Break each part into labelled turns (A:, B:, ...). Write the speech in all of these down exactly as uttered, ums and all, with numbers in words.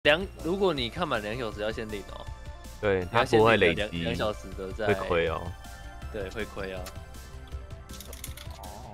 A: 两，如果你看满两小时要先领哦。
B: 对，它不会累积。
A: 两小时的在。
B: 会亏哦。
A: 对，会亏啊。
C: 哦。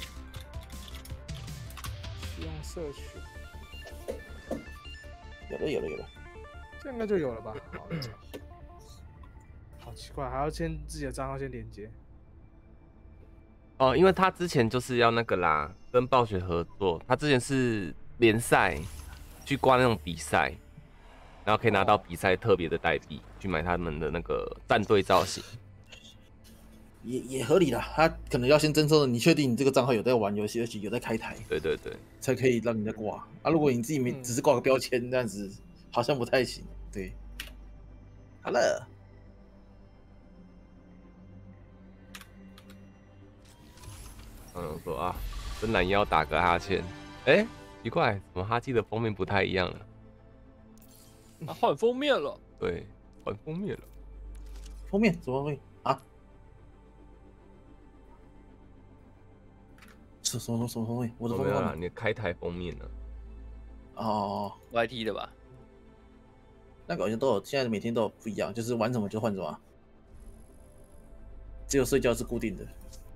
C: 需要社群。
D: 有了有了有了，
C: 这应该就有了吧？好了。好奇怪，还要先自己的账号先连接。
B: 哦，因为他之前就是要那个啦，跟暴雪合作，他之前是联赛去挂那种比赛，然后可以拿到比赛特别的代币，去买他们的那个战队造型。
D: 也也合理啦，他可能要先征收的，你确定你这个账号有在玩游戏，而且有在开台，
B: 对对对，
D: 才可以让你再挂啊。如果你自己没只是挂个标签，这样子好像不太行。对，好了。
B: 嗯，说啊，伸懒腰打个哈欠，哎、欸，奇怪，怎么哈基的封面不太一样了？
A: 啊，换封面了。
B: 对，换封面了。
D: 封面怎么会啊？什什么什么封面？我的封面
B: 啊，你的开台封面呢？
D: 哦
A: ，Y T 的吧？
D: 那个好像都有，现在每天都有不一样，就是玩什么就换什么，只有睡觉是固定的。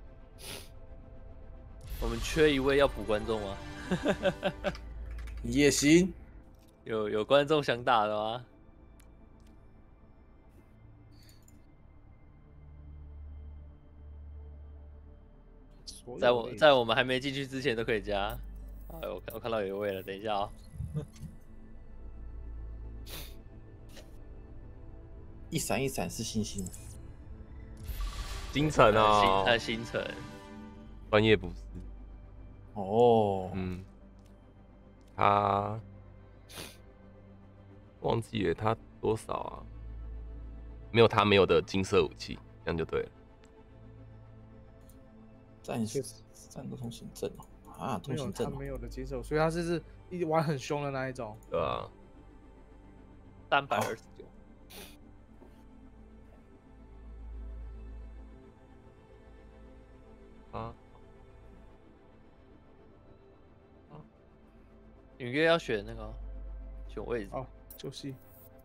A: 我们缺一位要补观众吗？
D: 也行，
A: 有有观众想打的吗？在我在我们还没进去之前都可以加。啊，我我看到有一位了，等一下啊、哦。
D: 一闪一闪是星星，
B: 星辰哦，
A: 他星辰，
B: 专业捕师。
D: 哦，
B: 嗯，他忘记了他多少啊？没有他没有的金色武器，这样就对了。
D: 战士战斗通行证哦，啊，通行证、
C: 哦、没有的金色，所以他是是一玩很凶的那一种。
B: 对啊，
A: 三百二十九。
B: 啊。
A: 隐约要选那个选位置
C: 哦，游戏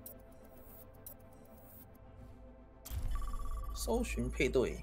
D: 搜寻配对，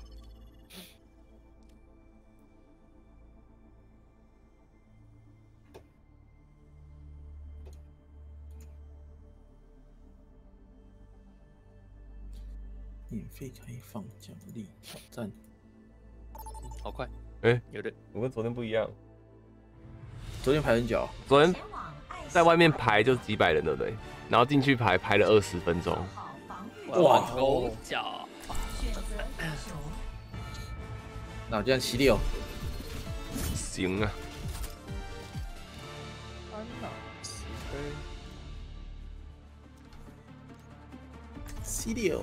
D: 免费开放奖励挑战，
A: 好快！
B: 哎、欸，
A: 有的，
B: 我跟昨天不一样。
D: 昨天排很久，
B: 昨天在外面排就是几百人，对不对？然后进去排排了二十分钟。
A: 哇，狗脚！
D: 那我这样七六，
B: 行啊。
C: 安娜慈悲，
D: 七六。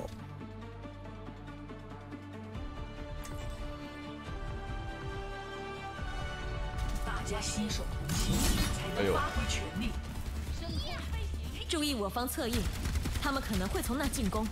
E: 携手同心，才能发挥全力。
F: 注意我方侧翼，他们可能会从那进攻。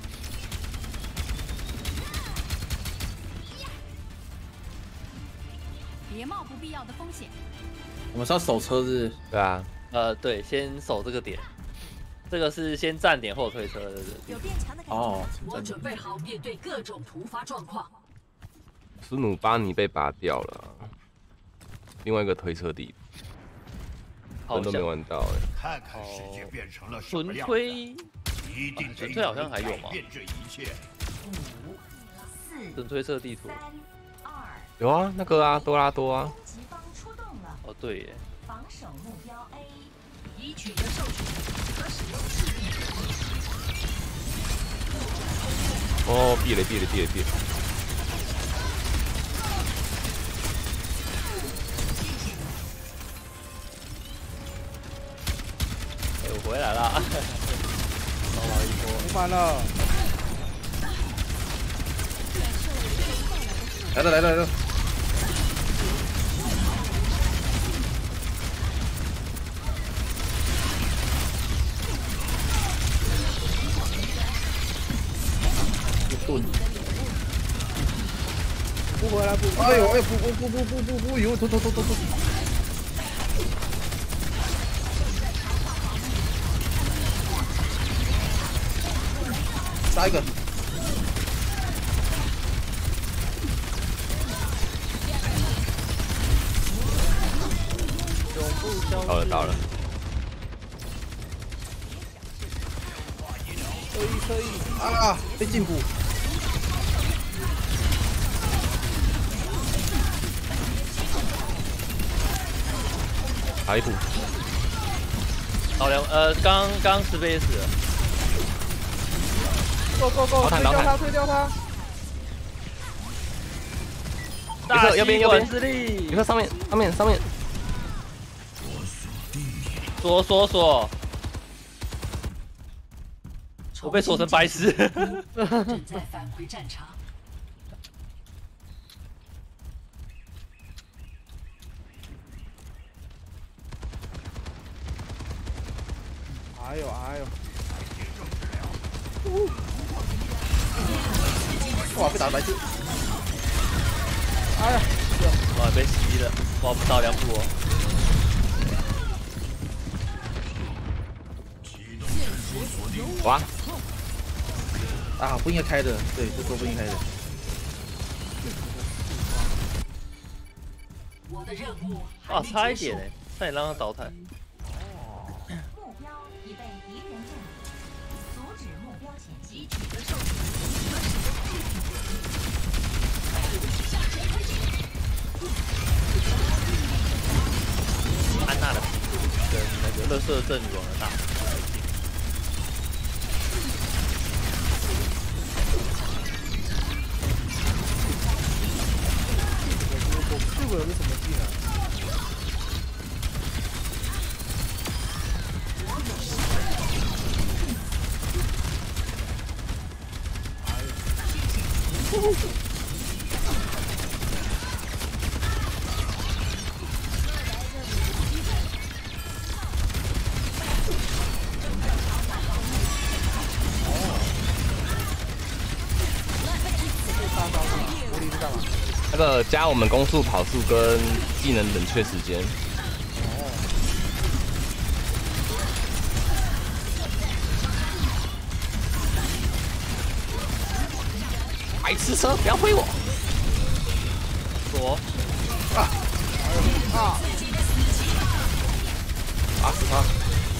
E: 别冒不必要的风险。
D: 我们是要守车是？
B: 对啊。
A: 呃，对，先守这个点。这个是先站点后推车的。
E: 有变强的感觉。
D: 哦，
E: 我准备好面对各种突发状况。
B: 斯努巴尼被拔掉了。另外一个推车地，人都没玩到哎、
G: 欸。看看世界变成了什么样子。
A: 纯推，
G: 一定
A: 纯推好像还有吗？
G: 这一切。
A: 纯推测地图。
B: 有啊，那个啊，多拉多啊。
A: 哦，对耶。
E: 防守目标 A， 已取得授权，可使用势力。
B: 哦，避了避了避了避了。
A: 回来了，帮忙一波，
C: 无反了，
D: 来了来了来了，盾，
C: 不回来不，
D: 哎呦哎不不不不不不不，有突突突突突。 打一个。
B: 到了到了，
C: 可以可以。
D: 啊，被禁捕。
B: 打一步，
A: 老梁，呃，刚刚十倍死了。
C: Go go go！推掉他，推掉他！
A: 大
B: 右边右边
A: 之力，
B: 你看上面上面上面，
A: 锁锁锁！我被锁成白痴。
E: 正在返回战场。
C: 哎呦哎呦！
D: 哇，被打白痴！
C: 哎呀，
A: 哇，被吸了，哇，不到两步哦。
B: 哇！
D: 啊，不应该开的，对，这时候不应该开的。
E: 我的任务
A: 啊，差一点哎，差点让他倒台。
E: 目标已被敌人占领，阻止目标前进。取得授权。
A: 安娜的皮跟那个乐色镇女王的大。
C: 我我这个有个什么技能？
B: 那个加我们攻速、跑速跟技能冷却时间。白痴车，不要挥我！
A: 锁
C: 啊！
D: 打死他！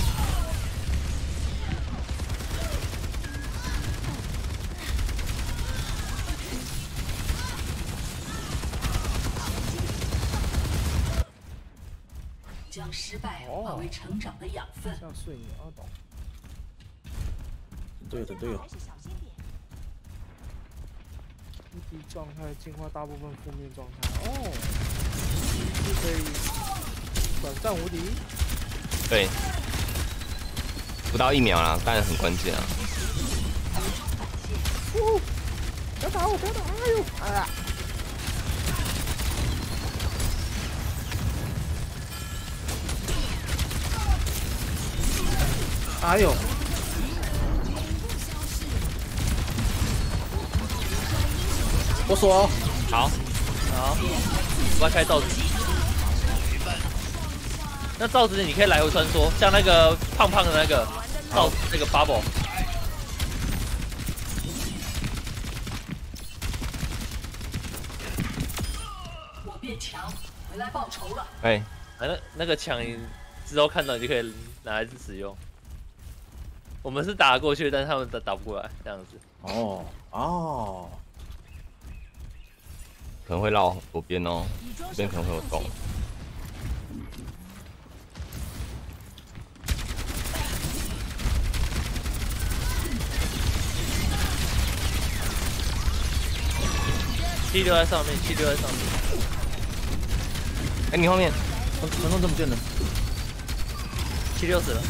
E: 将失败化为成长的养分。
C: 像碎鸟懂。
D: 对的对的。
C: 无敌状态净化大部分负面状态。哦，是可以短暂无敌。
B: 对，不到一秒啦，但很关键啊。
C: 哦，不要打我！不要打！哎呦！哎呀！
D: 哎呦！我锁。
A: 好，好，我要开罩子。那罩子你可以来回穿梭，像那个胖胖的那个罩那个 bubble。
E: 我变强，回来报仇了。
B: 哎，
A: 那那个枪之后看到你就可以拿来使用。我们是打得过去，但是他们打打不过来，这样子。
D: 哦哦，
B: 可能会绕左边哦，这边可能会有洞。
A: 气流在上面，气流在上面。
B: 哎，你后面，
D: 传送这么见的，
A: 气流死了。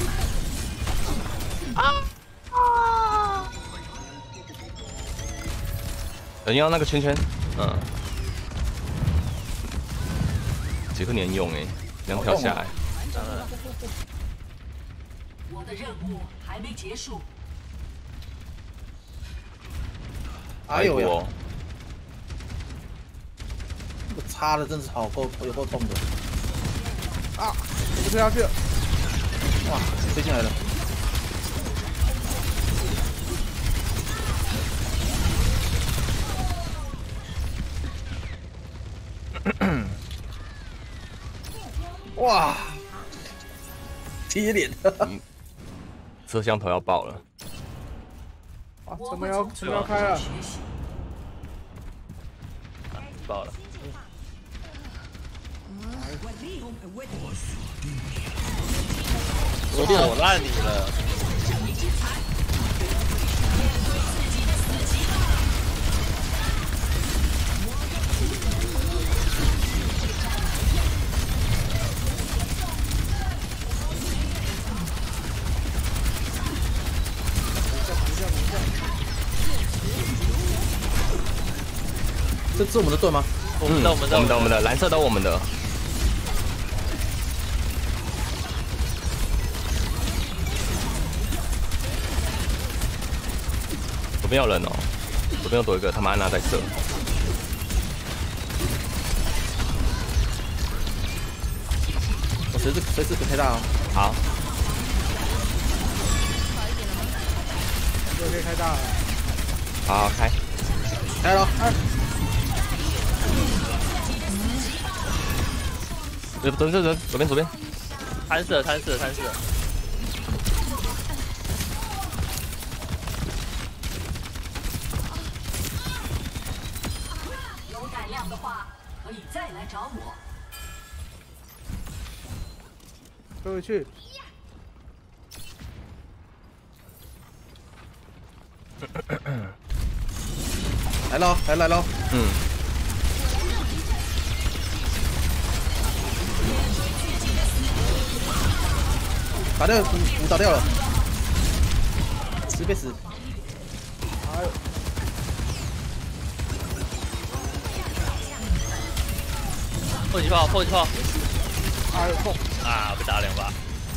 B: 啊啊！人要那个圈圈，嗯，杰克你很勇哎，这样跳下来。
A: 当然。
E: 我的任务还没结束。
D: 哎呦呀！
B: 我
D: 这个插的真是好够，有够痛的。
C: 啊！我推下去。
D: 哇，飞进来了。 哇，贴脸，
B: 摄像头要爆了。
C: 啊，城门要城门要开了，
A: 爆了。我锁烂你了。
D: 这是我们的盾吗？
A: 我们的，我们的，
B: 我们的，我们的，蓝色都我们的。左边有人哦，左边又多一个，他妈安娜在射。
D: 我随时随时可以开大哦。
B: 好，
C: 就可以开大了。
B: 好好开，
D: 开了，哎，
B: 左左左左左边左边，
A: 贪射，贪射，贪射。
E: 有胆量的话，可以再来找我。
C: 推回去。
D: 来了，来来了，
B: 嗯，
D: 打掉，五打掉了，十倍死，
C: 哎呦，
A: 迫击炮，迫击炮。
C: 哎呦痛！
A: 啊，被打两把。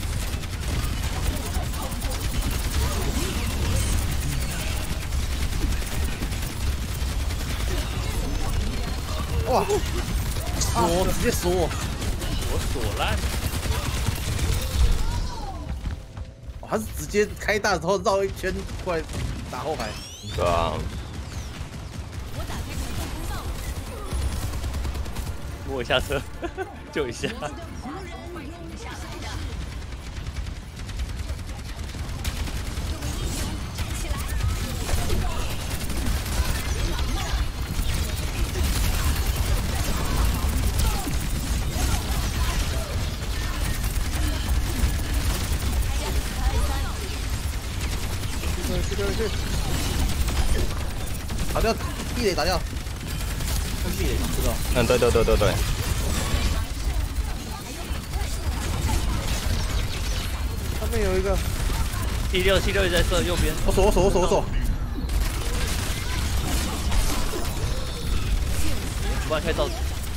D: 哇，锁直接锁，
A: 我锁烂。
D: 他是直接开大之后绕一圈过来打后排。
B: 对啊，
A: 摸一下车，救一下。
C: 去去去！
D: 打掉地雷，打掉，地雷知道。
B: 嗯，对对对对对，
C: 上面有一个，
A: T 六 T 六也在射右边。
D: 我锁我锁我锁我锁，
A: 不然可以造。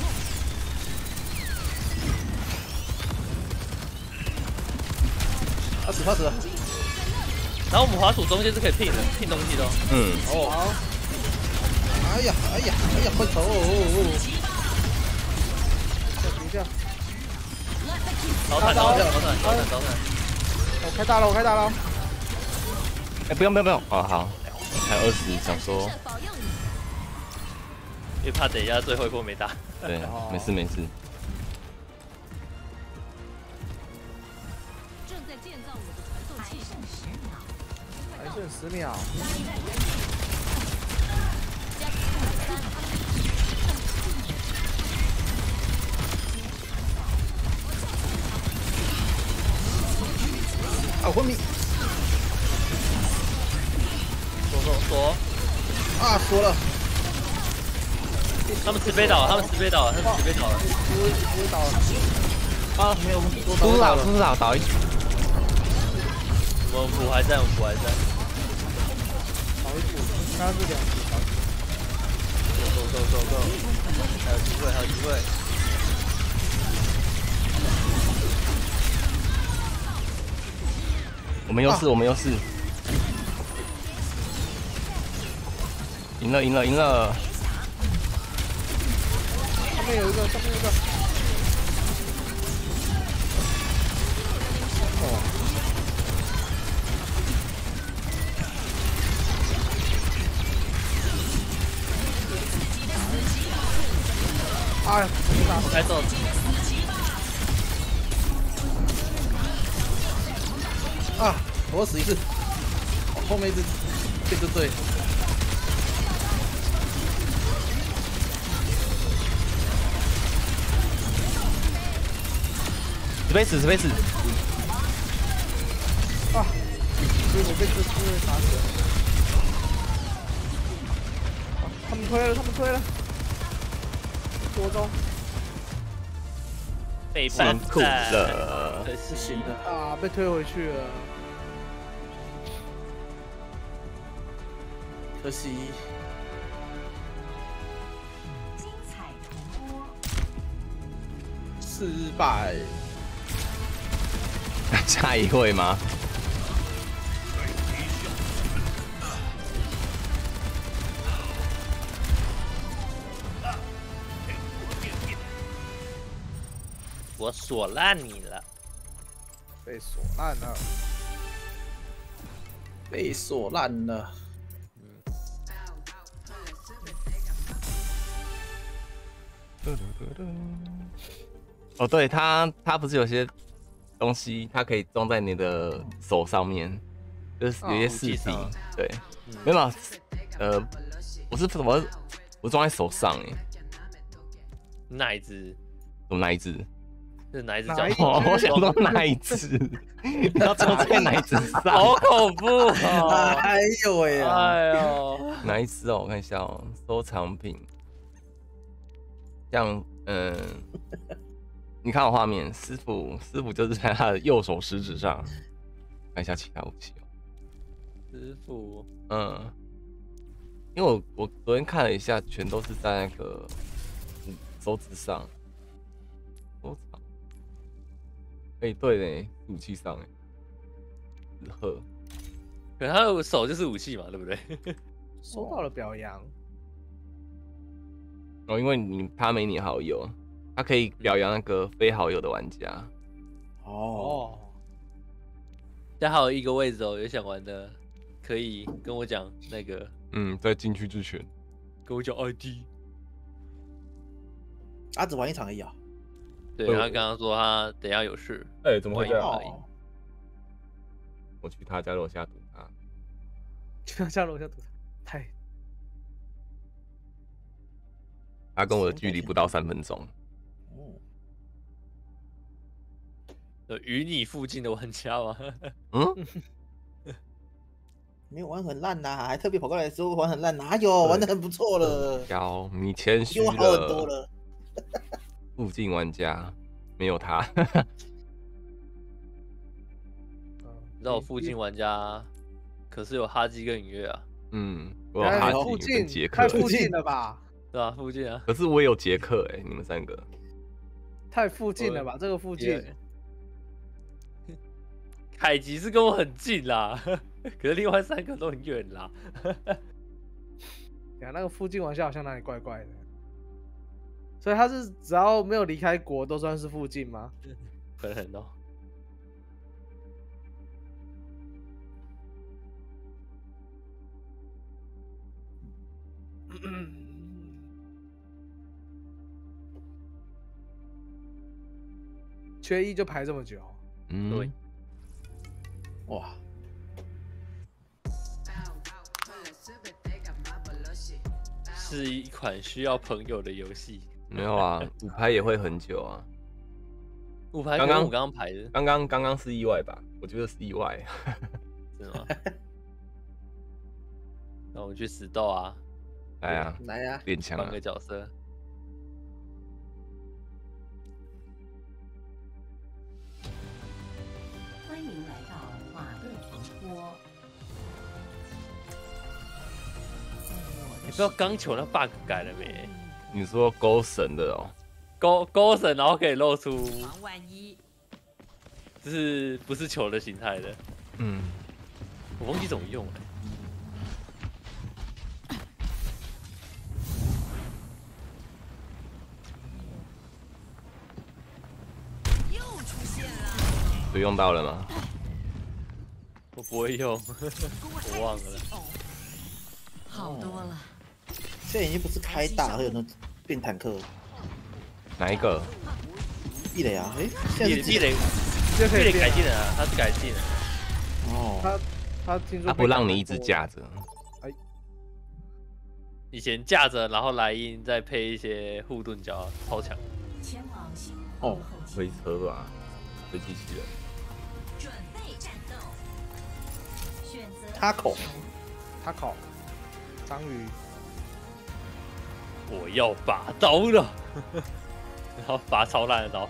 D: 他死他死了。
A: 然后我们滑鼠中间是可以拼的，拼东西的。
B: 嗯，
D: 哦，好。哎呀哎呀哎呀，昏头！
C: 等一下，
A: 导弹导弹导弹导弹导弹。
C: 我开大了，我开大了。
B: 哎，不用不用不用，哦好，还有二十，想说，
A: 因为怕等一下最后一波没打。
B: 对，没事没事。
F: 正在建造我的传送器。
C: 还剩十秒。
D: 啊，昏迷！
A: 锁锁锁！
D: 啊，锁了！
A: 他们吃飞倒了，他们吃飞倒了，他们吃飞倒了。
C: 直接倒了。
D: 啊，没有，我
B: 叔叔倒，叔叔倒，倒一。
A: 我们补还在，我们补还在。
C: 倒一组，刚刚是两组。
A: 走走走走走，还有机会，还有机会。
B: 我们优势，我们优势。赢了，赢了，赢了！
C: 上面有一个，上面有一个。哦。哎，
A: 开走。
D: 我死一次，哦后面一只对对对，
B: 十倍死，十倍死。
C: 啊！所以我被这刺猬打死了。啊他们推了，他们推了。国中
A: 被
B: 辛苦了，
A: 可
D: 不
A: 惜
D: 行的。
C: 啊，被推回去了。
D: 可惜，
E: 精彩重播。
D: 失败。
B: 下一位吗？
A: 我锁烂你了。
C: 被锁烂了。
D: 被锁烂了。
B: 哦，对，它它不是有些东西，它可以装在你的手上面，就是有些饰品，
A: 哦
B: 对，没有啦，呃，我是怎么我装在手上哎，
A: 哪一只？
B: 怎么哪一只？
A: 是哪一只
C: 哪一只
A: 叫什么？
B: 哦，我想说哪一只？要装在哪一只上？
A: 好恐怖哦！
D: 哎呦喂啊！
A: 哎呦，
B: 哪一只哦？我看一下哦，收藏品，像嗯，你看我画面，师傅师傅就是在他的右手食指上，看一下其他武器哦。
A: 师傅，
B: 嗯，因为我我昨天看了一下，全都是在那个嗯手指上。收藏，哎、欸，对嘞，武器上哎，纸鹤，
A: 可能他的手就是武器嘛，对不对？
C: 收到了表扬。
B: 哦，因为你他没你好友，他可以表扬那个非好友的玩家。
D: 哦，
C: 哦，
A: 现在还有一个位置哦，有想玩的可以跟我讲那个，
B: 嗯，在进去之前，
A: 跟我讲 I D。
D: 啊，只玩一场而已啊。
A: 对，
B: 呃
A: 他刚刚说他等一下有事，
B: 哎、怎么会这样？
A: 而已
D: 哦，
B: 我去他家楼下堵他。
C: 去他家楼下堵他，太
B: 他跟我的距离不到三分钟。
D: 哦，
A: 有与你附近的玩家吗？
B: 嗯，
D: 没有玩很烂呐，还特别跑过来说玩很烂，哪有玩的很不错了，
B: 高，你谦虚
D: 比我好很多
B: 了。
D: 了。
B: 附近玩家没有他。
A: 你知道我附近玩家可是有哈基跟影月啊，
B: 嗯，我有哈
C: 附
B: 吉跟
C: 近
B: 杰克
C: 太，附近了吧？
A: 对吧？附近啊，
B: 可是我也有杰克哎、你们三个。
C: 太附近了吧？这个附近，
A: 凯吉是跟我很近啦，可是另外三个都很远啦。
C: 呀，那个附近玩笑好像哪里怪怪的。所以他是只要没有离开国都算是附近吗？
A: 可能哦。
C: 缺一就排这么久，
B: 嗯，
A: 对，
D: 哇，
A: 是一款需要朋友的游戏。
B: 没有啊，五排也会很久啊。
A: 五排
B: 刚刚
A: 刚我刚刚排的，
B: 刚刚刚刚是意外吧？我觉得是意外。
A: 是吗？那我们去死斗啊，
B: 来啊，
D: 来呀！
B: 练枪啊
A: 换个！角色。
E: 欢迎来到马队直播。
A: 你不知道钢球那 bug 改了没？
B: 你说勾神的哦？
A: 勾勾绳，然后可以露出，
F: 防万一。
A: 就是不是球的形态的，
B: 嗯，
A: 我忘记怎么用了。
F: 又出现了，
B: 有用到了吗？
A: 我不会用，我忘了。
F: 好多了。
D: 现在已经不是开大，会有那种变坦克。
B: 哪一个？
D: 地雷啊，哎，现在是
A: 地地雷
C: 就可以
A: 地雷改
C: 变
A: 技能啊，它是改技能。
D: 哦，
C: 他他听说
B: 他不让你一直架着。
A: 以前架着，然后莱茵再配一些护盾胶，超强。
E: 前往星
D: 哦，
B: 推车吧，推机器人。
E: 准备战斗，选择
D: 他口
C: 他考章鱼，
A: 我要拔刀了，然后拔超烂的刀。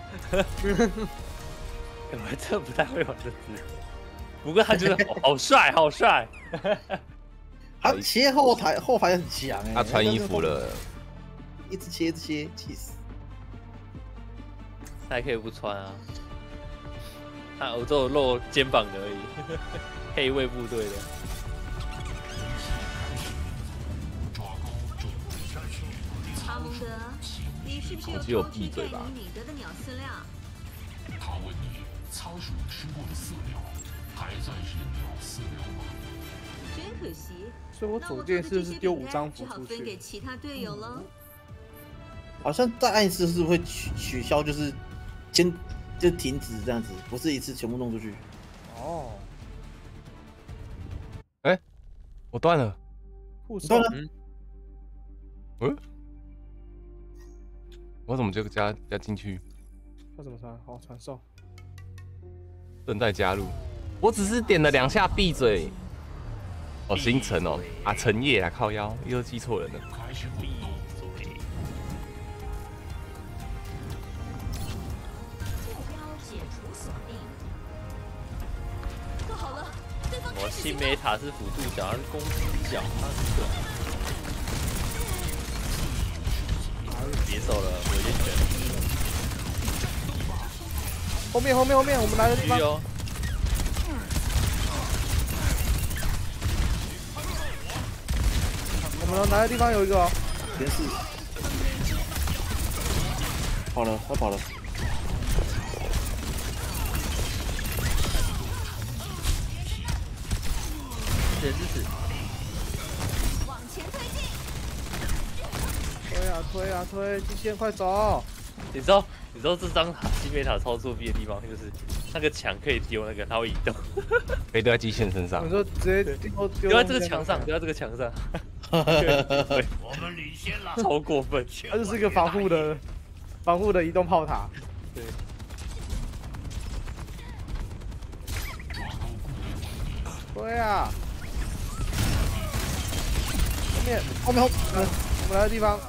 A: 我还真不太会玩这只，不过他觉得好帅，好帅。
D: 他切后台后排很强哎，
B: 他穿衣服了，
D: 一直切一直切，气死！
A: 他还可以不穿啊，他我只有露肩膀的而已，黑卫部队的。
F: 阿蒙德，你是不是有
B: 我只有
F: 偷吃
B: 闭嘴吧
F: 贝尼米德的鸟饲料？
H: 他问你，仓鼠吃过的饲料还算是鸟饲料吗？
F: 真可惜。
C: 所以我
F: 那我
C: 左键是不是丢五张符
F: 只好
C: 出去？
F: 分给其他队友喽。
D: 好像在暗示是会取取消，就是先就停止这样子，不是一次全部弄出去。
C: 哦，
B: 我断了。
C: 护手
D: 断了
B: 嗯，我怎么就加加进去？
C: 要怎么传？好，传送。
B: 正在加入，我只是点了两下闭嘴。哦，星辰哦，啊，陈烨啊，靠腰，又记错人了。
H: 开始滚动。
E: 目标解除锁定，
F: 不好了，对方
A: 我
F: 开始
A: 新梅塔是辅助角，他是攻击角，他是个。别走了，我已经选
C: 后面后面后面，我们来的地方。
A: 狙哦。
C: 我们来的地方有一个哦。
D: 连四，跑了，他跑了。
A: 谁支持？
F: 往前推进。
C: 推啊推啊推，机器人快走！
A: 你知道你知道这张塔西梅塔超作弊的地方，就是那个墙可以丢那个，它会移动，
B: 可以丢在机器人身上
C: 你。说直接丢丢
A: 丢在这个墙上，丢在这个墙上，对，
G: 我们领先了，
A: 超过分。
C: 它就是一个防护的防护的移动炮塔。
A: 对，
C: 对啊，后面
D: 后面后，
C: 嗯，我们来的地方。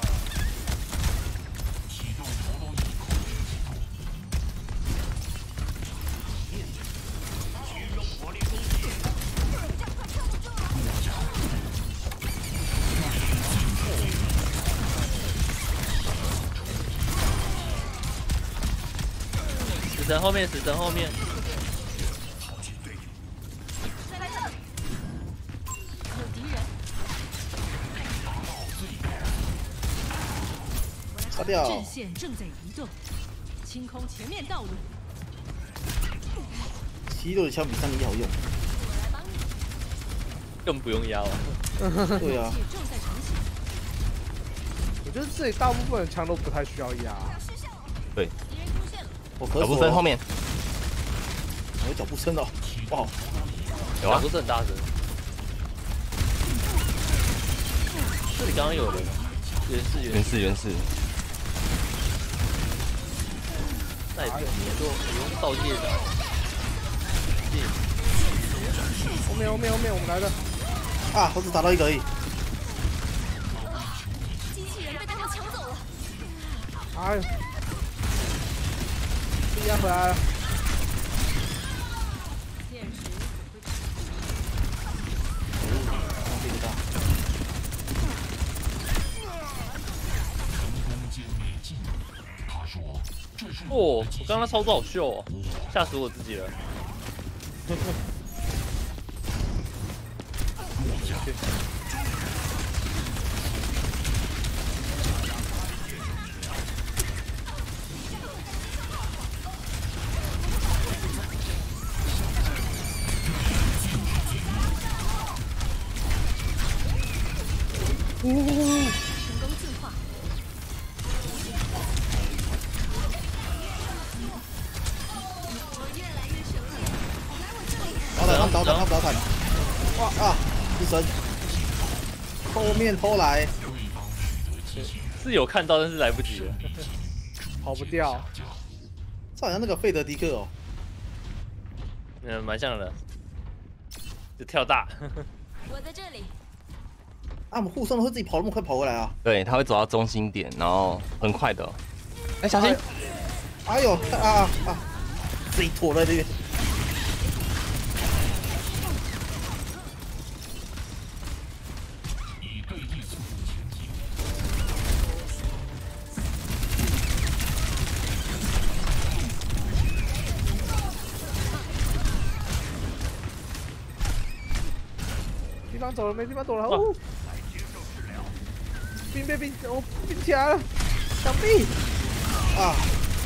A: 死神后面，死神后面，
F: 再来这里。有敌人。
D: 杀掉。
F: 阵线正在移动，清空前面道路。
D: 七六的枪比上一好用。
A: 更不用压了。
D: 对啊，
F: 正在成型。
C: 我觉得这里大部分的枪都不太需要压。
B: 对，
F: 敌人出现了。
D: 我可
B: 脚步声后面
D: 我有脚步声哦，不好。
B: 有啊
A: 不，是很大声。这里刚刚有人，原是原
B: 原，是原是，
A: 那也不用说不用造界的。
C: 后面后面后面，我们来的。
D: 啊，我只打到一个而已。
F: 机器人被他们抢走了。
C: 哎呦，被压回来了。
F: 现实
D: 放这个大。
A: 哦，我刚刚操作好秀哦，吓死我自己了。
F: 成功进化。我越来越熟了。来我这里。
D: 倒倒倒倒倒倒倒。 坦，哇啊！死神，后面偷来，
A: 是有看到，但是来不及了。
C: 跑不掉。
D: 这好像那个费德迪克哦。
A: 嗯，蛮像的，就跳大。
F: 我在这里。
D: 啊，我们护送的会自己跑那么快跑回来啊？
B: 对，他会走到中心点，然后很快的。哎、小心！
D: 哎呦啊啊！自己躲在这边。
H: 以对地速度前进。
C: 地方走了，没地方走了。哦，冰被冰，我冰起来了，墙壁
D: 啊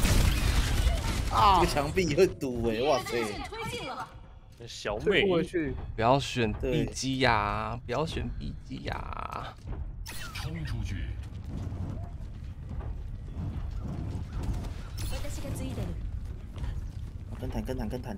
C: 啊！
D: 这个墙壁会堵哎，哇塞！
F: 推进了。
A: 小美，
C: 过去。
B: 不要选
D: 对
B: B 机呀，不要选 B 机呀。
H: 冲出去！
F: 私がついてる。
D: 跟坦跟坦跟坦。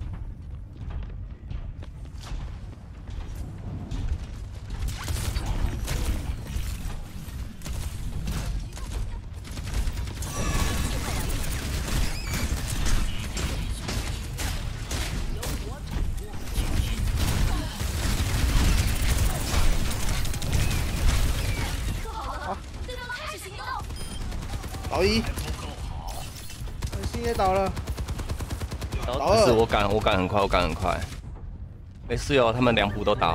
D: 倒一，
C: 星也倒了，
D: 倒
B: 不是
D: 二，
B: 我赶，我赶很快，我赶很快。没事哦，他们两补都倒。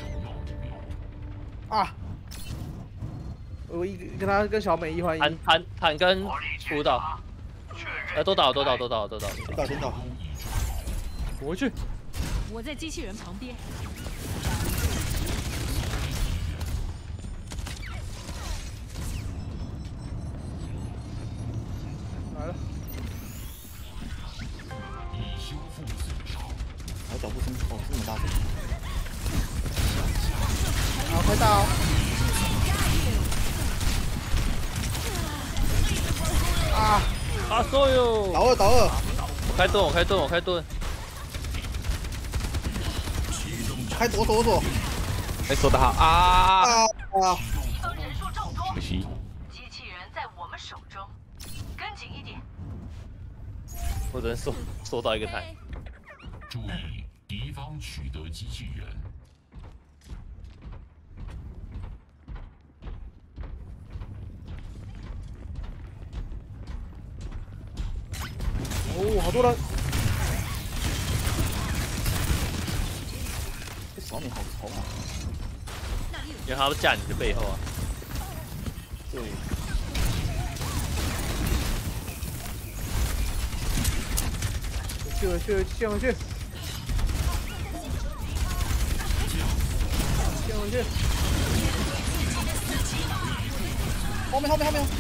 C: 啊！我一跟他跟小美一换一，
A: 坦坦坦跟辅导，呃，都倒都倒都倒都倒，
D: 先倒先倒。
A: 我回去。
F: 我在机器人旁边。
C: 来了，
H: 以修复损伤。
D: 我脚步声哦这么大声。
C: 好，快到。啊！
A: 啊，所有。
D: 倒二倒二，
A: 我开盾，我开盾，我开盾。
D: 开左左左。
B: 哎，说得好啊！
D: 啊啊！
E: 人数众多，
B: 可惜。
E: 机器人在我们手中，跟紧一点。
A: 我只能收收到一个坦。
H: 注意，敌方取得机器人。
C: 哦，好多人。
D: 这小米好丑啊！
A: 因为他们架你的背后啊。
D: 对。
C: 去回去，先回去，先回去。
D: 后面后面后面。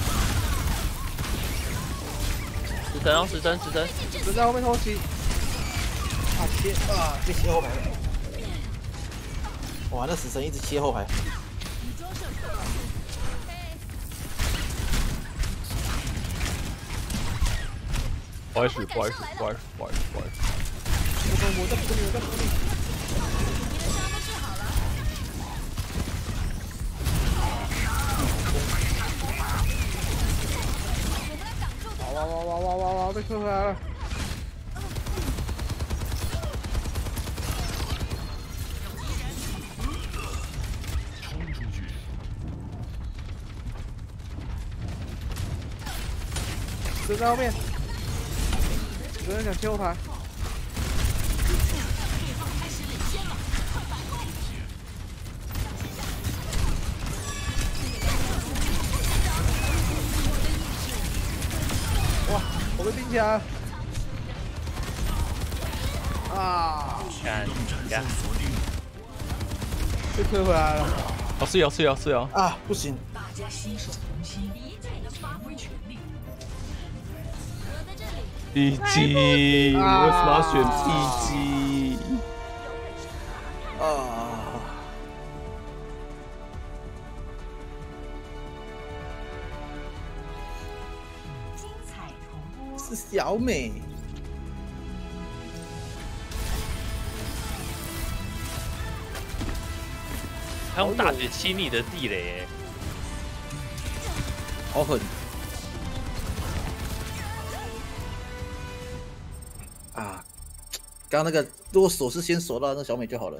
A: 死神哦，死神死神。
C: 人在后面偷袭。
D: 啊切啊！被切后排了。哇，那死神一直切后排。
B: 不好意思，不好意思，不好意思，不好意思，不好意思。
C: 我在我在补你，我在补你。哇哇哇哇哇哇！被推回来了。
H: 冲出去！
C: 人在后面，有人想切后排。哇，我被冰起来了。啊！
A: 看，看，
C: 被推回来了。
B: 哦，是有，是有，是有。
D: 啊，不行。
E: 大家携手同心，一致的发挥全力。
B: B 机，为什么要选 B 机？
D: 啊！
E: 精彩重播。
D: 是小美。
A: 他用大雪清你的地雷耶，
D: 好狠！啊，刚刚那个如果锁是先锁到那小美就好了。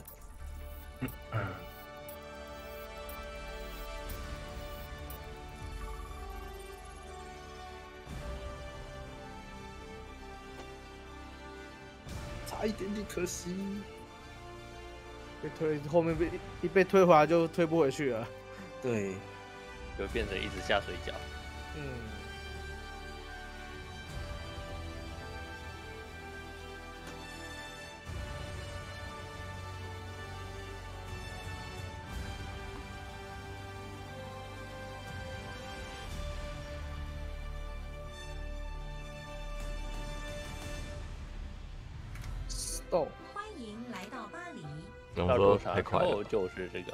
D: 差一点点可惜。
C: 被推后面被一被推回来就推不回去了。
D: 对，
A: 就变成一直下水饺。
C: 嗯。Stop。
E: 欢迎来到巴黎。
B: 我说太快了，
A: 就是这个。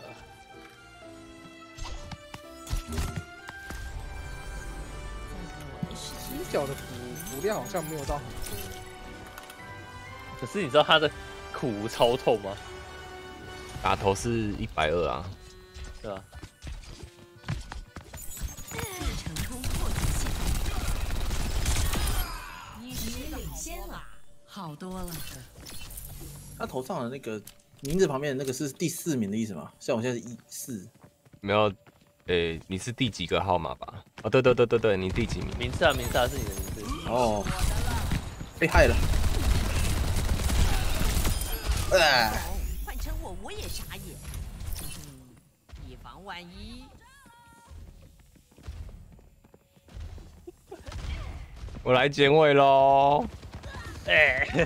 C: 洗脚的补补量好像没有到很多。
A: 可是你知道他的苦超痛吗？
B: 打头是一百二啊，
A: 对吧？
E: 成功破解系统，你领先了，好多了。
D: 他头上的那个名字旁边的那个是第四名的意思吗？像我现在是一四，
B: 没有，诶、欸，你是第几个号码吧？哦，对对对对对，你第几名？
A: 名次啊，名次啊，是你的名字。
D: 哦，被害了。啊！
E: 换成我，我也傻眼。嗯，以防万一。
B: 我来捡位喽！
A: 哎、欸，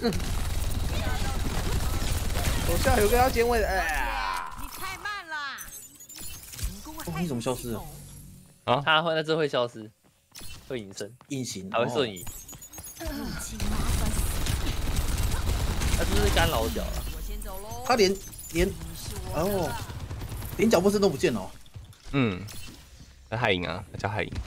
C: 手下有个要捡位的，哎，
E: 你太慢了。
D: 哦，你怎么消失了？
B: 啊？
A: 他会在这会消失，会隐身，
D: 隐形，
A: 还会瞬移。
E: 入侵麻烦死。
A: 他是不是干老脚了？
E: 我先走喽。
D: 他连连哦，连脚步声都不见了。
B: 嗯，那海影啊，那叫海影。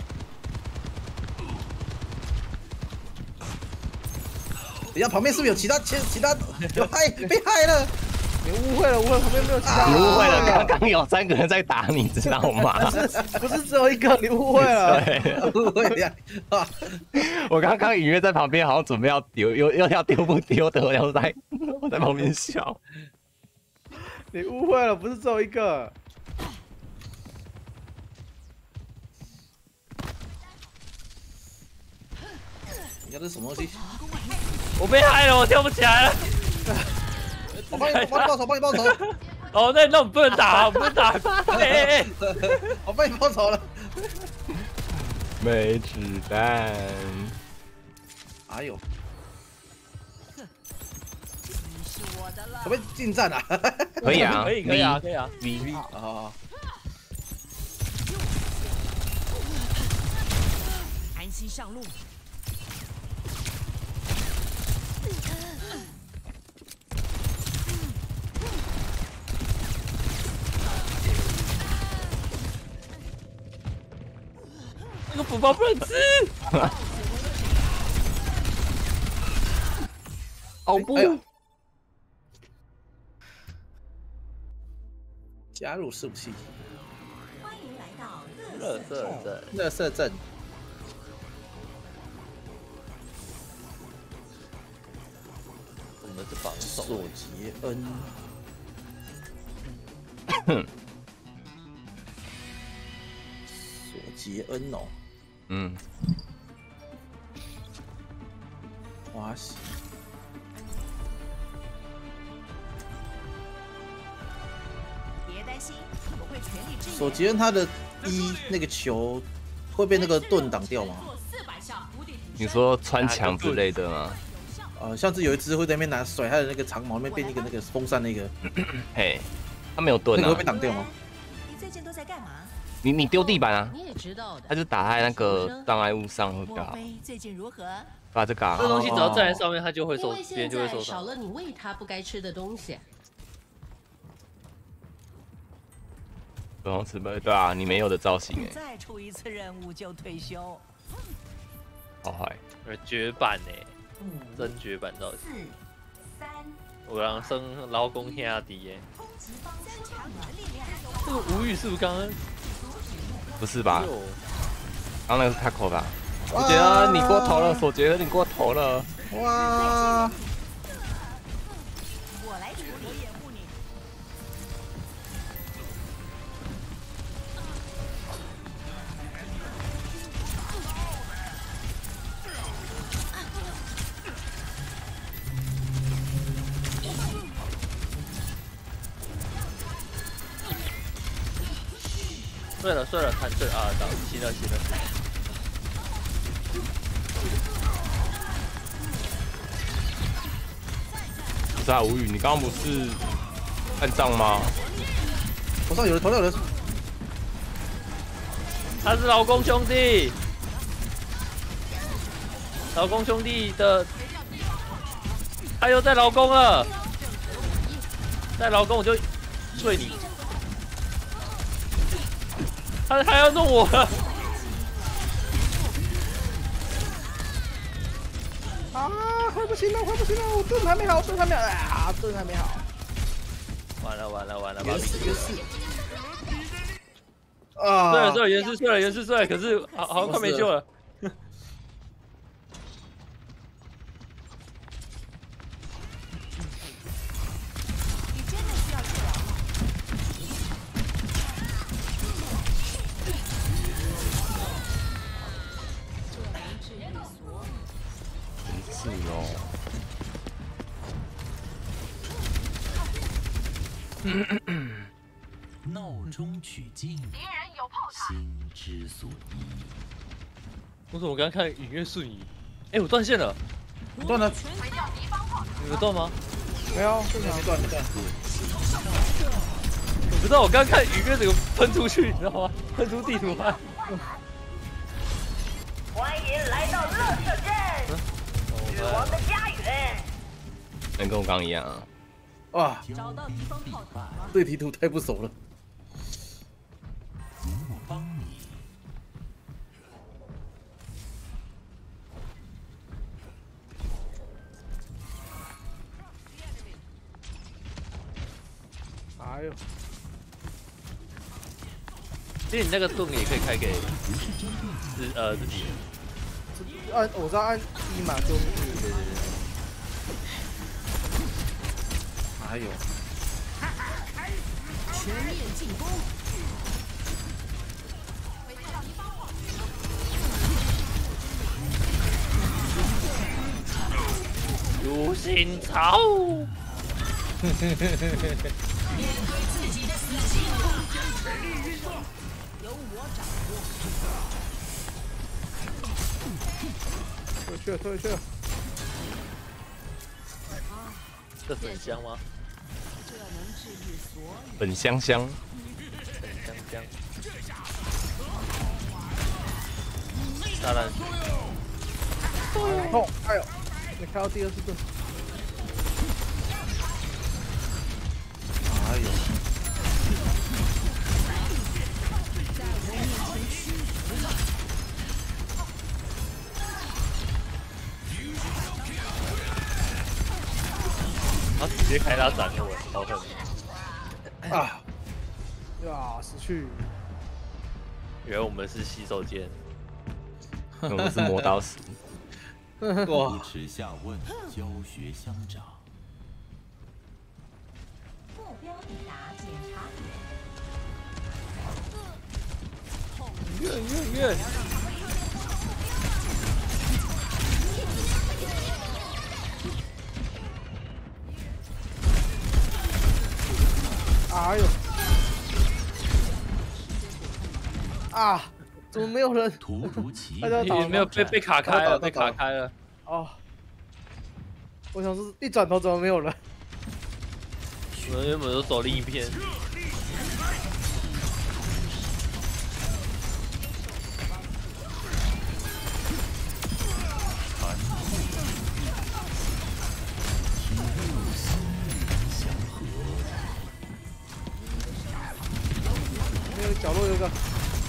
D: 等一下，旁边是不是有其他其其他有害被害了？
C: 你误会了，误会了，旁边没有其他。
B: 你误会了，刚刚有三个人在打你，知道吗？
C: 不是，不是只有一个，你误会了。
B: 对，
D: 误会了。
B: 我刚刚隐约在旁边，好像准备要丢，又又要丢不丢的，我在我在旁边笑。
C: 你误会了，不是只有一个。
D: 你看这是什么东西？
A: 我被害了，我跳不起来了。
D: 我帮你，帮你报仇，帮你报仇。
A: 哦，那那我们不能打，我们不能打。哎哎哎，
D: 我帮你报仇了。
B: 没子弹。
D: 哎呦，
E: 你是我的了。
D: 可不可以近战啊？
B: 可以啊，
A: 可以可以啊，可以啊。
B: V V
D: 啊，
E: 安心上路。
A: 那个补包不能吃。
B: 哦不！
D: 加入伺服器。
E: 欢迎来到
A: 乐色镇。
D: 乐色镇。
A: 我们是防守。
D: 索杰恩。索杰恩哦。
B: 嗯。
D: 花喜。
E: 别担心，我会全力支援。
D: 索杰恩他的一那个球会被那个盾挡掉吗？
B: 你说穿墙之类的吗？
D: 呃，上次有一只会在那边拿甩他的那个长矛，那边变那个那个风扇那个，
B: 嘿，他没有盾啊，
D: 那个会被挡掉吗？
E: 你最近都在干嘛？
B: 你你丢地板啊，
F: 你也知道的。
B: 他就打在那个障碍物上会比较好。
E: 最近如何？
B: 把这个啊，
A: 这东西只要站在上面，它就会受，
F: 因为
A: 别人就会受伤。
F: 现在少了你喂它不该吃的东西。
B: 不用吃呗，对啊，你没有的造型哎，
E: 再出一次任务就退休。
B: 好坏。
A: 呃，绝版哎，真绝版造型。
E: 四、三、
A: 我让生老公兄弟耶。
E: 攻击方增强你的力量。
A: 这个无语是不是刚刚？
B: 不是吧？
A: 有
B: 刚刚那个是 Taco 吧？我觉得你过头了，我觉得你过头了。
D: 哇！
E: 我来处理掩护你。
A: 睡了睡了，看睡啊，到行了行了。
B: 不是啊，无语，你刚刚不是按账吗？
D: 头上有人，头上有人，
A: 他是老公兄弟，老公兄弟的，他又在老公了，在老公我就睡你，他他要弄我了，
C: 啊，快不行了，快不行了，我盾还没好，盾还没好，啊，盾还没好。
A: 完了完了完了，把
D: 原始原始
A: 睡了
D: 啊！
A: 睡了，原是睡了原是睡了，可是好好像快没救了。
E: 你真的需要治疗吗？这能治愈所有。
B: 是哦。
H: 闹中取静，心之所依。
A: 我怎么刚刚看隐约瞬移？哎，我断线了，
D: 断了，
A: 你们断吗？
C: 没有，正常
D: 没。断没断。
A: 我不知道，我刚看隐约整个喷出去，你知道吗？喷出地图牌。
I: 欢迎来到乐色镇，女王的家园。
B: 跟跟我刚刚一样啊。
D: 哇，
E: 找到敌方炮塔吗？
D: 对地图太不熟了。
H: 容我帮你。
C: 哎呦，
A: 其实你那个盾也可以开给自呃自己。
C: 按我知道按一嘛，就
A: 对对对。
D: 哪有？
F: 全面进攻！
A: 如心潮。
C: 退去了，退去了。
A: 这很香吗？
E: 这能治愈所有。
B: 本香香。
A: 香香。炸弹。
C: 痛！哎呦，没开到第二次盾。
D: 哪有？
A: 他直接开他斩我，好狠！
D: 啊！
C: 呀，死去！
A: 原来我们是洗手间，
B: 我们是磨刀石。
H: 无耻下问，教学相长。
E: 目标抵达检查点。
A: 越越越！
C: 哎呦！啊！怎么没有人？
H: 突如其来，
C: 大家倒了
A: 没有被被卡开了，被
D: 倒了
A: 卡开了。
C: 哦，我想是一转头怎么没有人？
A: 我们原本都走另一边。
C: 那个角落有个。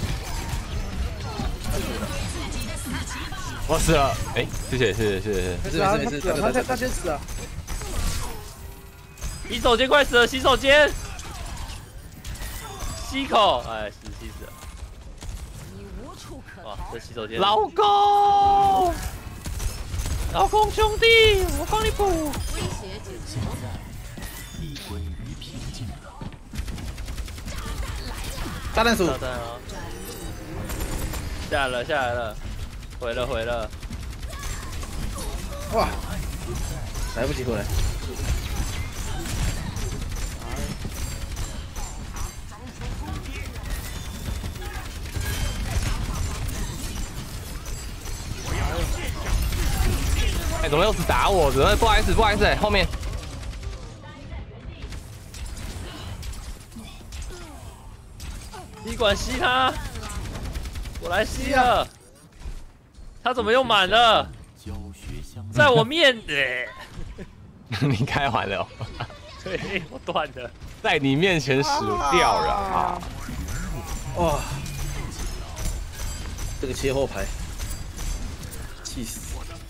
B: 我死了，哎、谢谢谢谢谢谢。
C: 没事啊，他死了，他他他先死了。
A: 洗手间快死了，洗手间，吸口，哎，死气死了。
F: 你无处可
A: 哇，
F: 逃。
A: 这洗手间。
B: 老公，
A: 老公兄弟，我帮你补。
F: 威胁解除。
H: 已归于平静了。
D: 炸弹鼠，
A: 炸弹啊！下来了，下来了，回了，回了。
D: 哇，来不及回来。
B: 哎、怎么又是打我？怎么？不好意思，不好意思、后面。
A: 你管吸他，我来吸了。他怎么又满了？在我面的。
B: 你开完了、哦，
A: 对，我断了。
B: 在你面前数掉了啊！
D: 哇，这个切后排，气死！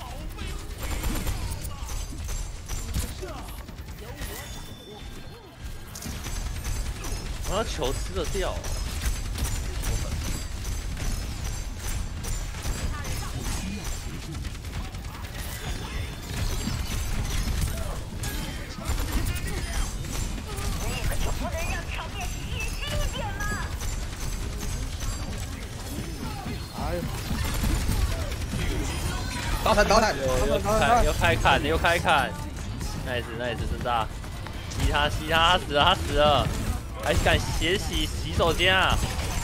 A: 我要球吃得掉、哦。
E: 不能让场面血腥一点吗？
C: 哎呦，
D: 刀砍刀砍，
A: 又又开又开砍，又开砍，那一只那一只真大，吸他吸他，他死了他死了，还敢血洗洗手间啊！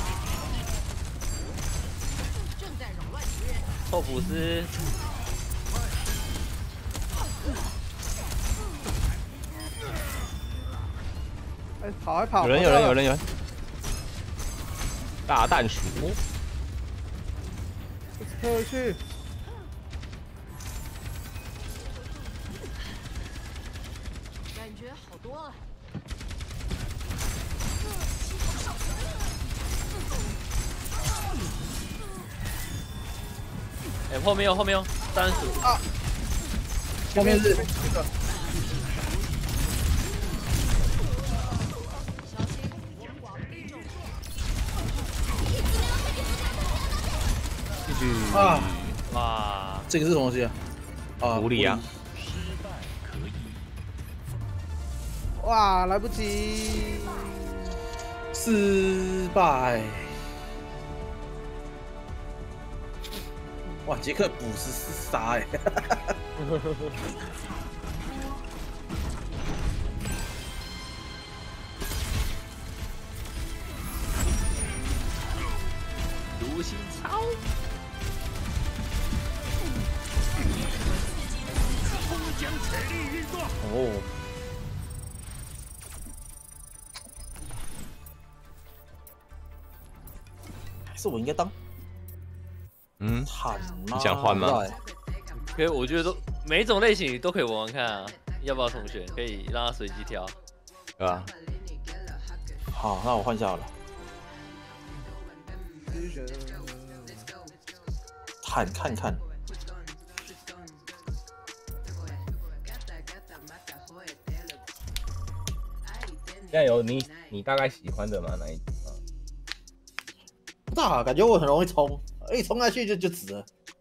A: 臭腐尸，
C: 哎，跑还跑！
B: 有人有人有人有人，大蛋鼠，
C: 退回去。
F: 感觉好多了。
A: 哎，后面有后面有三鼠
D: 啊，后面是啊
A: 哇，
D: 这个是什么东西啊？啊，
B: 狐狸啊！
C: 哇，来不及！
D: 失败。哇，杰克捕食是杀哎！
A: 独行超，
D: 哦，还是我应该当
B: 嗯，
D: 惨
B: 你想换吗？
A: 可以，我觉得都每一种类型都可以玩玩看啊。要不要重选？可以让他随机挑。
B: 对吧？
D: 好，那我换下好了。
C: 继续选。
D: 看看看，
B: 现在有你你大概喜欢的吗？哪一只啊？
D: 不大好，感觉我很容易冲，一冲下去就就死了。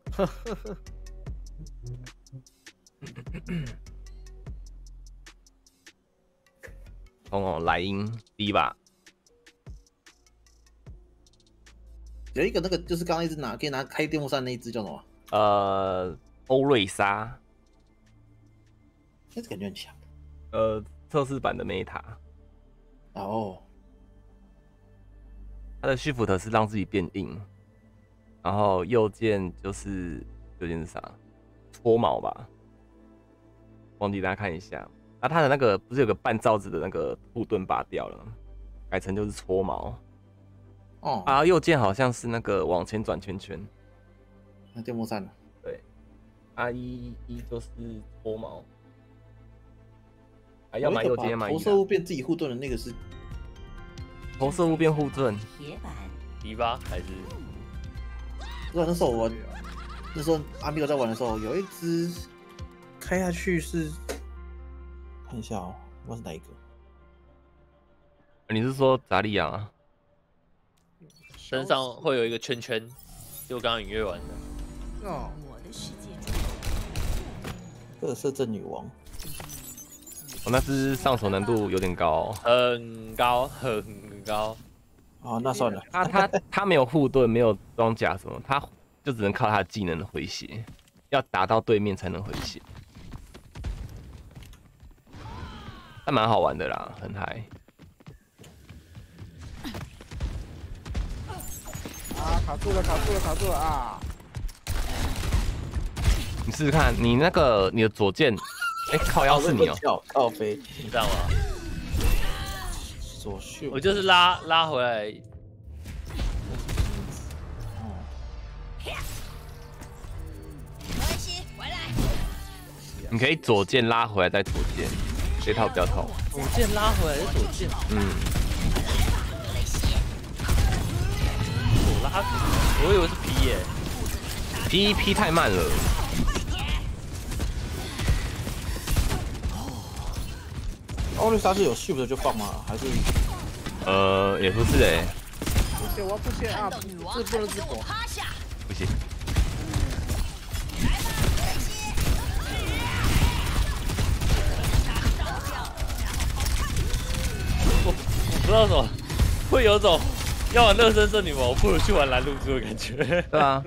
B: 哦哦，莱茵 D 吧。
D: 有一个那个就是刚刚一直拿可以拿开电风扇那一只叫什么？
B: 呃，欧瑞莎，
D: 那只感觉很强。
B: 呃，测试版的 Meta，
D: 哦，
B: 它的 Shift 是让自己变硬，然后右键就是右键是啥？搓毛吧，忘记大家看一下。那、啊、它的那个不是有个半罩子的那个护盾拔掉了，改成就是搓毛。
D: 哦，
B: 啊，右键好像是那个往前转圈圈。
D: 那电风扇呢？
B: 对，啊一一就是搓毛。啊，要买右键，要买一。
D: 投射物变自己护盾的那个是
B: 投射物变护盾。
E: 铁板。
A: 迪吧还是？
D: 不知道那时候我那时候阿米哥在玩的时候，有一只开下去是看一下哦， 我是哪一个？
B: 你是说扎利亚啊？
A: 身上会有一个圈圈，就刚刚隐约玩的。
C: 哦，
F: 我的世界
D: 特色正女王。
B: 我、哦、那只上手难度有点高、哦，
A: 很高很高。
D: 啊，那算了。
B: 他他他没有护盾，没有装甲什么，他就只能靠他的技能回血，要打到对面才能回血。还蛮好玩的啦，很嗨。
C: 啊，卡住了，卡住了，卡住了啊！
B: 你试试看，你那个你的左键，哎、欸，靠腰是你哦、
D: 喔，靠飞，
A: 你知道吗？
D: 左秀，
A: 我就是拉拉回来。
B: 你可以左键拉回来再左键，这套比较痛。
A: 左键拉回来是左键。
B: 嗯。
A: 左拉，我以为是 P 耶。
B: P P 太慢了。
D: 奥利莎是有 shift 就放吗？还是？
B: 呃，也不是哎、欸。
C: 不行，我要不行啊！自不能自bor不
B: 行。
A: 我我不知道怎么会有种要玩热身圣女王，我不如去玩蓝露珠的感觉。
B: 对啊。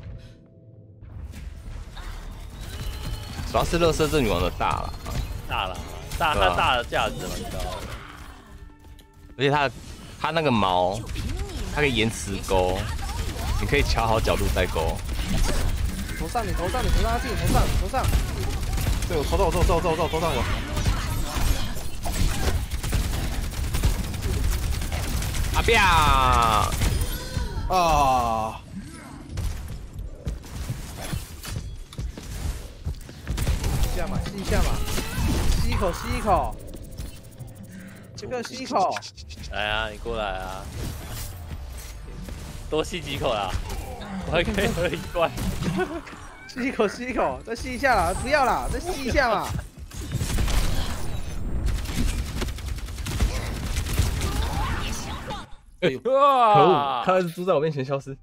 B: 主要是乐色这女王的大啦，
A: 大啦，大它大的价值蛮高的，
B: 而且它它那个毛，它可以延迟勾，你可以调好角度再勾。
C: 头上，你头上，你头上，自己头上，头上。
D: 对，我头上，我头上，我头上，我头上有。
B: 阿彪
D: 啊！
C: 吸一下嘛，吸一下嘛，吸一口，吸一口，这个吸一口。
A: 来啊，你过来啊，多吸几口啦，我还可以喝一罐。
C: 吸一口，吸一口，再吸一下啦，不要啦，再吸一下嘛。
B: 哎呦！可恶！看到猪在我面前消失。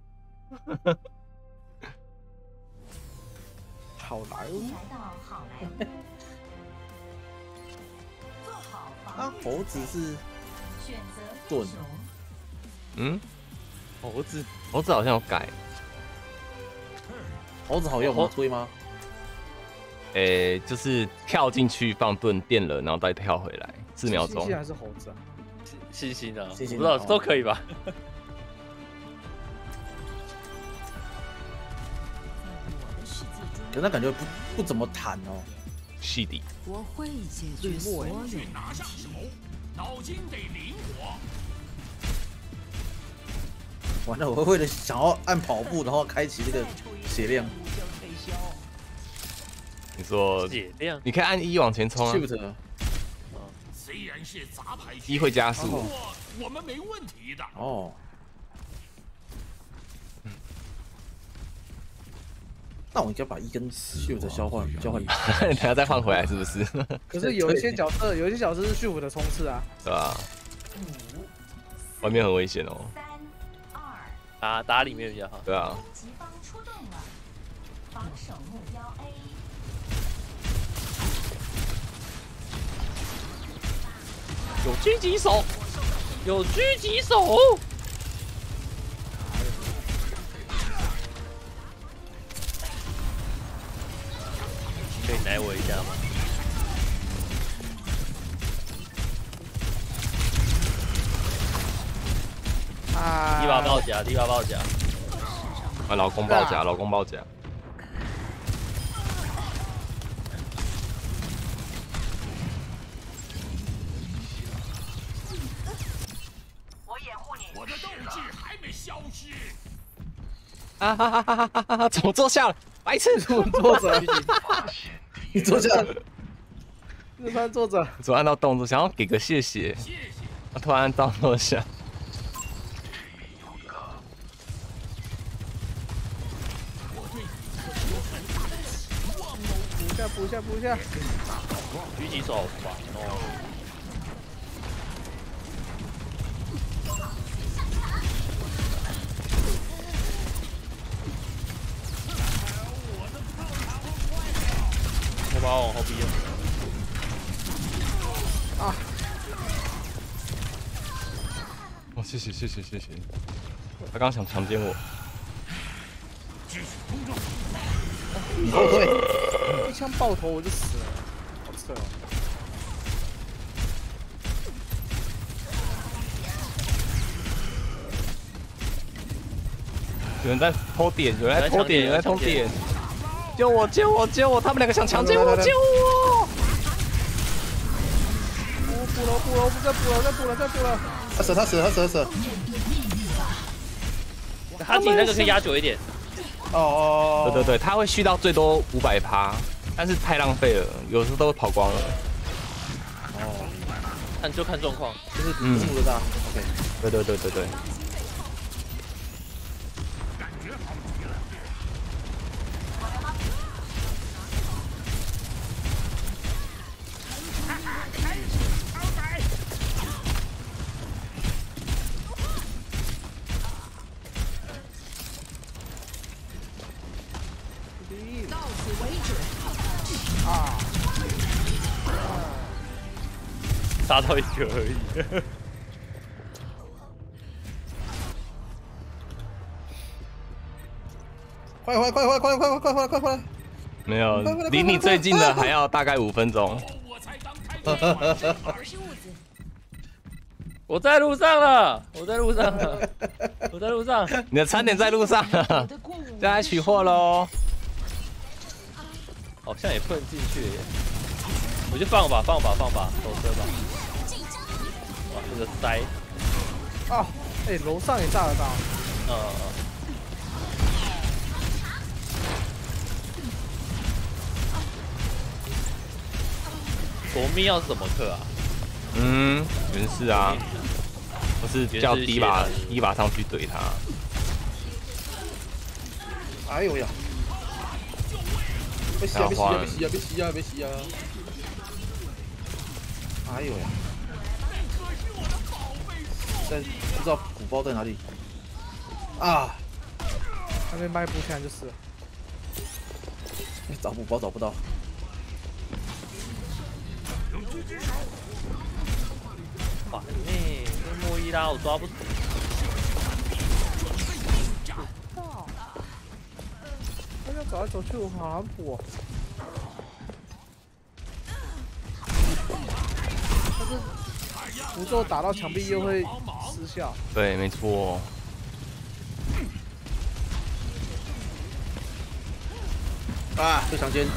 C: 好来哦！
D: 啊，猴子是盾。
B: 嗯，
A: 猴子，
B: 猴子好像有改。
D: 猴子好用吗？推吗？
B: 诶、欸，就是跳进去放盾电了，然后再跳回来，四秒钟。
C: 星星还是猴子啊？
A: 星星啊，
D: 星星
A: 不知道都可以吧？
D: 可那感觉不不怎么弹哦。
B: 细底。
F: 我会解决所有。
H: 拿下手，脑筋得灵活。
D: 完了，我会为了想要按跑步，然后开启这个血量。
B: 你说
A: 血量？
B: 你可以按一往前冲啊。
H: 虽然是杂牌，
B: 一会加速。
H: 我们没问题的。
D: 哦。那我应该把一跟 shift 交换交换，
B: 等下再换回来是不是？
C: 可是有一些角色，有一些角色是 shift 的冲刺啊。
B: 对吧？外面很危险哦。
A: 打打里面比较好。
B: 对啊。
E: 敌方出动了，防守目标 A。
A: 有狙击手，有狙击手。可以奶我一下吗？
C: 啊！
A: 第八爆甲，第八爆甲。
B: 啊，老公爆甲，老公爆甲。
I: 我掩护你。
H: 我的斗志还没消失。
B: 啊哈哈哈哈哈！怎么坐下了？白痴！
C: 怎么坐着？
D: 你坐下。
C: 日川坐着。
B: 左按到动作，想要给个谢谢。
H: 谢谢。
B: 啊，突然按到坐下。
C: 补一下，补一下，补一下。
A: 狙击手，哇哦！ 把我往后逼了。
C: 啊！
B: 哦，谢谢谢谢谢谢。他刚想强奸我。
D: 你后退，
C: 一枪爆头我就死了，好扯哦。
B: 有人在偷点，有人在偷点，有人在偷点。救我救我救我！他们两个想强奸我，救我！
C: 我补了我补了，我再补了再补了再补了。
D: 他死他死他死他死。
A: 他体那个可以压久一点。
D: 哦哦。
B: 对对对，他会续到最多五百趴，但是太浪费了，有时候都会跑光了。
A: 哦，看就看状况，
D: 就是数的大。OK。
B: 对对对对对。
A: 杀到一个而已。
D: 快快快快快快快快快快！
B: 没有，离你最近的还要大概五分钟。
A: 我在路上了，我在路上了，我在路上。
B: 你的餐点在路上了，再来取货喽。
A: 好像也不能进去耶，我就放吧，放吧，放吧，走车吧。哇，这个塞。
C: 啊，哎、欸，楼上也炸得到。
A: 嗯嗯。夺命要是怎么克啊？
B: 嗯，原是啊，我是叫低把低把上去怼他。
D: 哎呦呀！被吸啊！被吸啊！被吸啊！被吸啊！被吸啊！哎呦呀！在不知道鼓包在哪里啊？
C: 那边卖步枪就是了。
D: 找鼓包找不到。
A: 烦呢，这莫伊拉我抓不死。
C: 大家走来走去，我好难补。但是符咒打到墙壁又会失效。
B: 对，没错。
D: 啊，被强奸！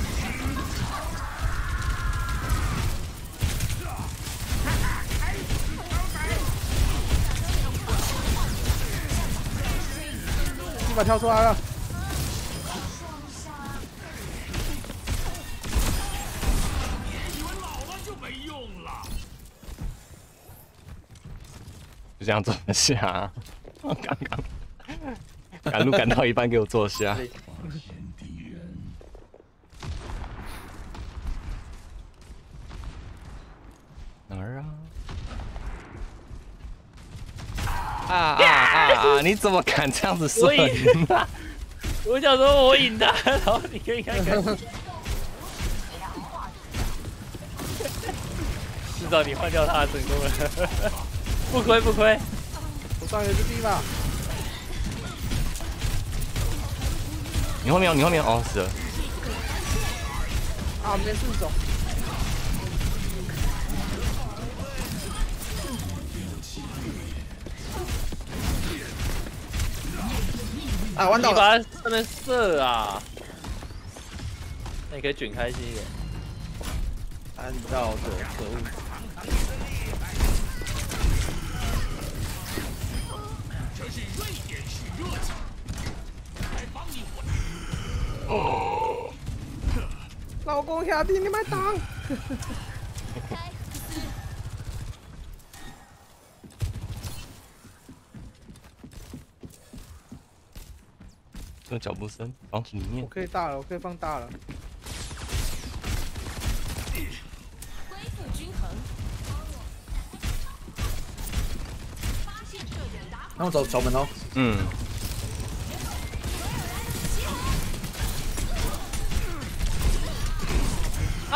C: 立马跳出来了。
B: 就这样坐下，刚刚赶路赶到一半给我坐下。哪儿啊？啊啊啊啊！你怎么敢这样子说？
A: 我赢他，我想说我赢他，然后你可以看看。知道你换掉他成功了，不亏不亏。
C: 我上有一只地吧。
B: 你后面有，你后面有哦，死了。
C: 啊，没事走。
D: 啊，弯道了！
A: 你把它上面射啊！那你可以卷开心一点。
D: 弯道的可恶！
H: 这是瑞典式热情，来帮你我。
C: 哦，老公兄弟，你买挡！
B: 有脚步声，房子里面。
C: 我可以大了，我可以放大了。
F: 恢复均衡。
D: 他们走小门哦。
B: 嗯。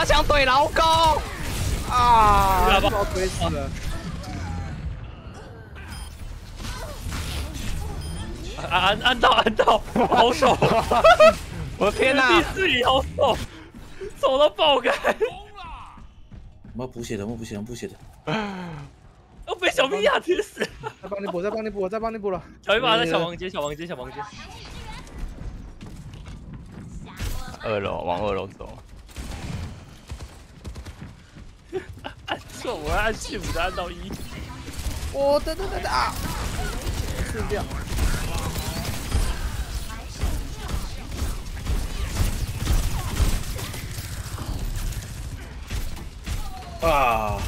B: 枪怼老狗啊！
C: 把我怼死了。
A: 按按按到按到，好手！
B: 我的天哪！
A: 第四里好手，手到爆开。
D: 我们要补血的，我们补血的，补血的。
A: 要被小米娅贴死！
C: 再帮你补，再帮你补，再帮你补了。
A: 小米娅在小房间，小房间，小房间。
B: 二楼往二楼走。
A: 按错，我按 Shift 按到一。
C: 哦，等等等等啊！是这样。
D: 啊！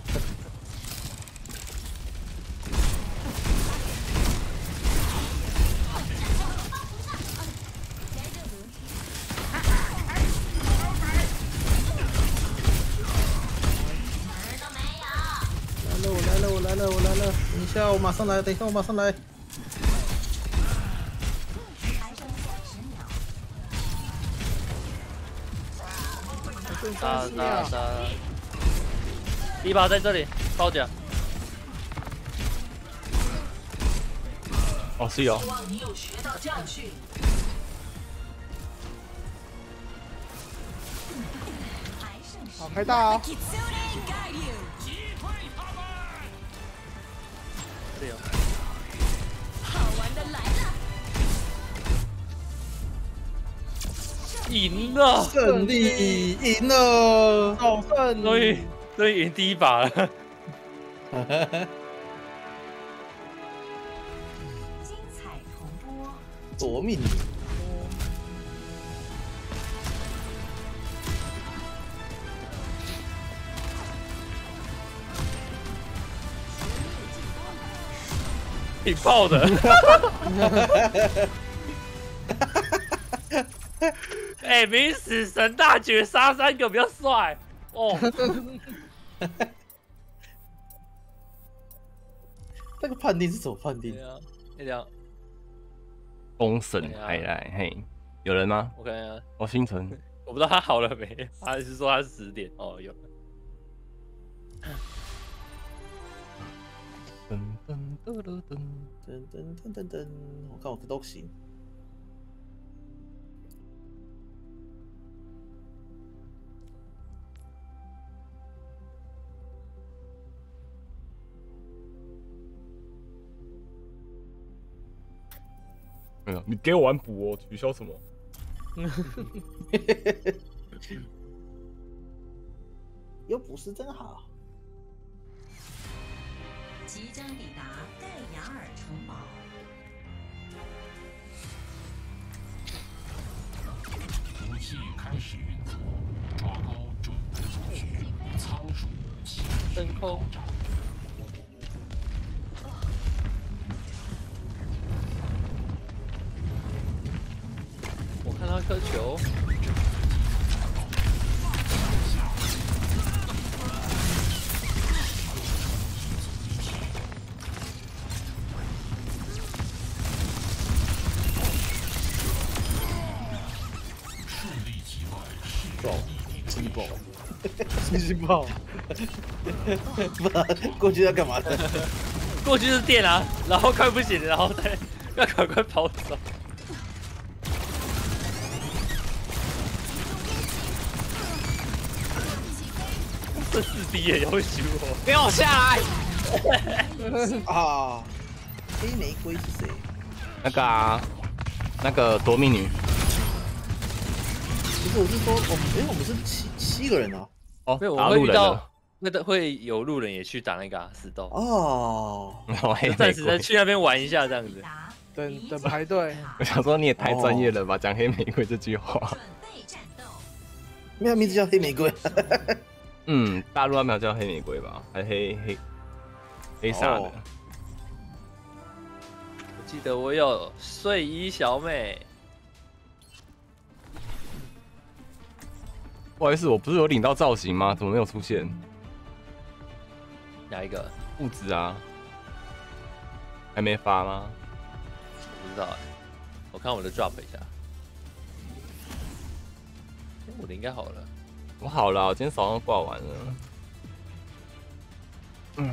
D: 来了，我来了，我来了，我来了！等一下，我马上来，等一下，我马上来。
A: 打打打！迪巴在这里，包夹。
B: 哦，是有。
E: 希望你有学到教训。
C: 好，开大哦！
A: 这里有。
F: 好玩的来了！
A: 赢了！
D: 胜利，赢了！
C: 首胜！
A: 终于终于赢第一把了。
E: 精彩重播。
D: 夺命！
A: 挺爆的。哎、欸，比死神大绝杀三个比较帅哦。
D: 那个判定是怎么判定？
A: 对啊，那这样。
B: 封神还来，嘿，有人吗？
A: 我看一下。
B: 哦，星辰，
A: 我不知道他好了没，他是说他是十点哦，有。
B: 噔噔噔噔噔
D: 噔噔噔噔噔，我看我都行。
B: 嗯，你给我玩补哦，取消什么？
D: 有补是真好。
E: 即将抵达盖亚尔城堡。
H: 武器开始运作，抓高准备出局，仓鼠齐
A: 真空。我看他颗球。
D: 爆，气爆，
C: 气爆！
D: 不，过去要干嘛的？
A: 过去是电啊，然后快不行了，然后再要赶快跑走。这四 D 也要求我，
B: 给我下来！
D: 啊，黑玫瑰是谁？
B: 那个啊，那个夺命女。
D: 不是，我是说，我们哎，我们是七七个人啊。
B: 哦，
A: 没有，我
B: 打路人
A: 会遇到
B: 了。
A: 会的会有路人也去打那个啊死斗，
D: 哦，
B: 哦，黑玫
A: 暂时再
B: 瑰。
A: 去那边玩一下这样子。
C: 等等排队。
B: 我想说你也太专业了吧，讲黑玫瑰这句话。
E: 准备战斗。
D: 没有名字叫黑玫瑰。
B: 嗯，大陆那没有叫黑玫瑰吧？还黑黑黑啥的？
D: 哦
A: 我记得我有睡衣小美，
B: 不好意思，我不是有领到造型吗？怎么没有出现？
A: 哪一个？
B: 物质啊，还没发吗？
A: 不知道哎，我看我的 drop 一下，我的应该好了。
B: 我好了，我今天早上挂完了。嗯。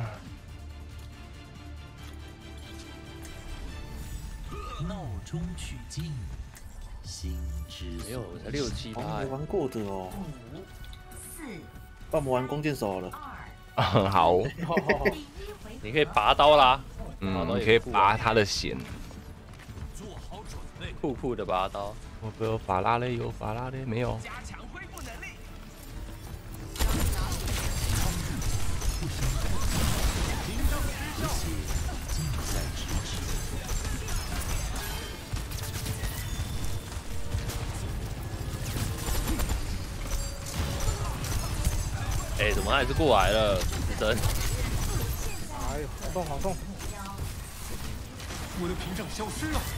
J: 闹中取静，心之
A: 没有，才六七
D: 我
A: 八
D: 没。玩过的哦。
E: 五、四、
D: 帮我们玩弓箭手好了。
E: 二，
B: 好，
E: 第一回
A: 你可以拔刀啦，
B: 嗯，你可以拔他的弦。
A: 酷酷的拔刀。
B: 我没有法拉嘞，有法拉嘞没有？
A: 哎、怎么还是过来了？死神，
C: 哎呦，好痛好痛！
H: 我的屏障消失了。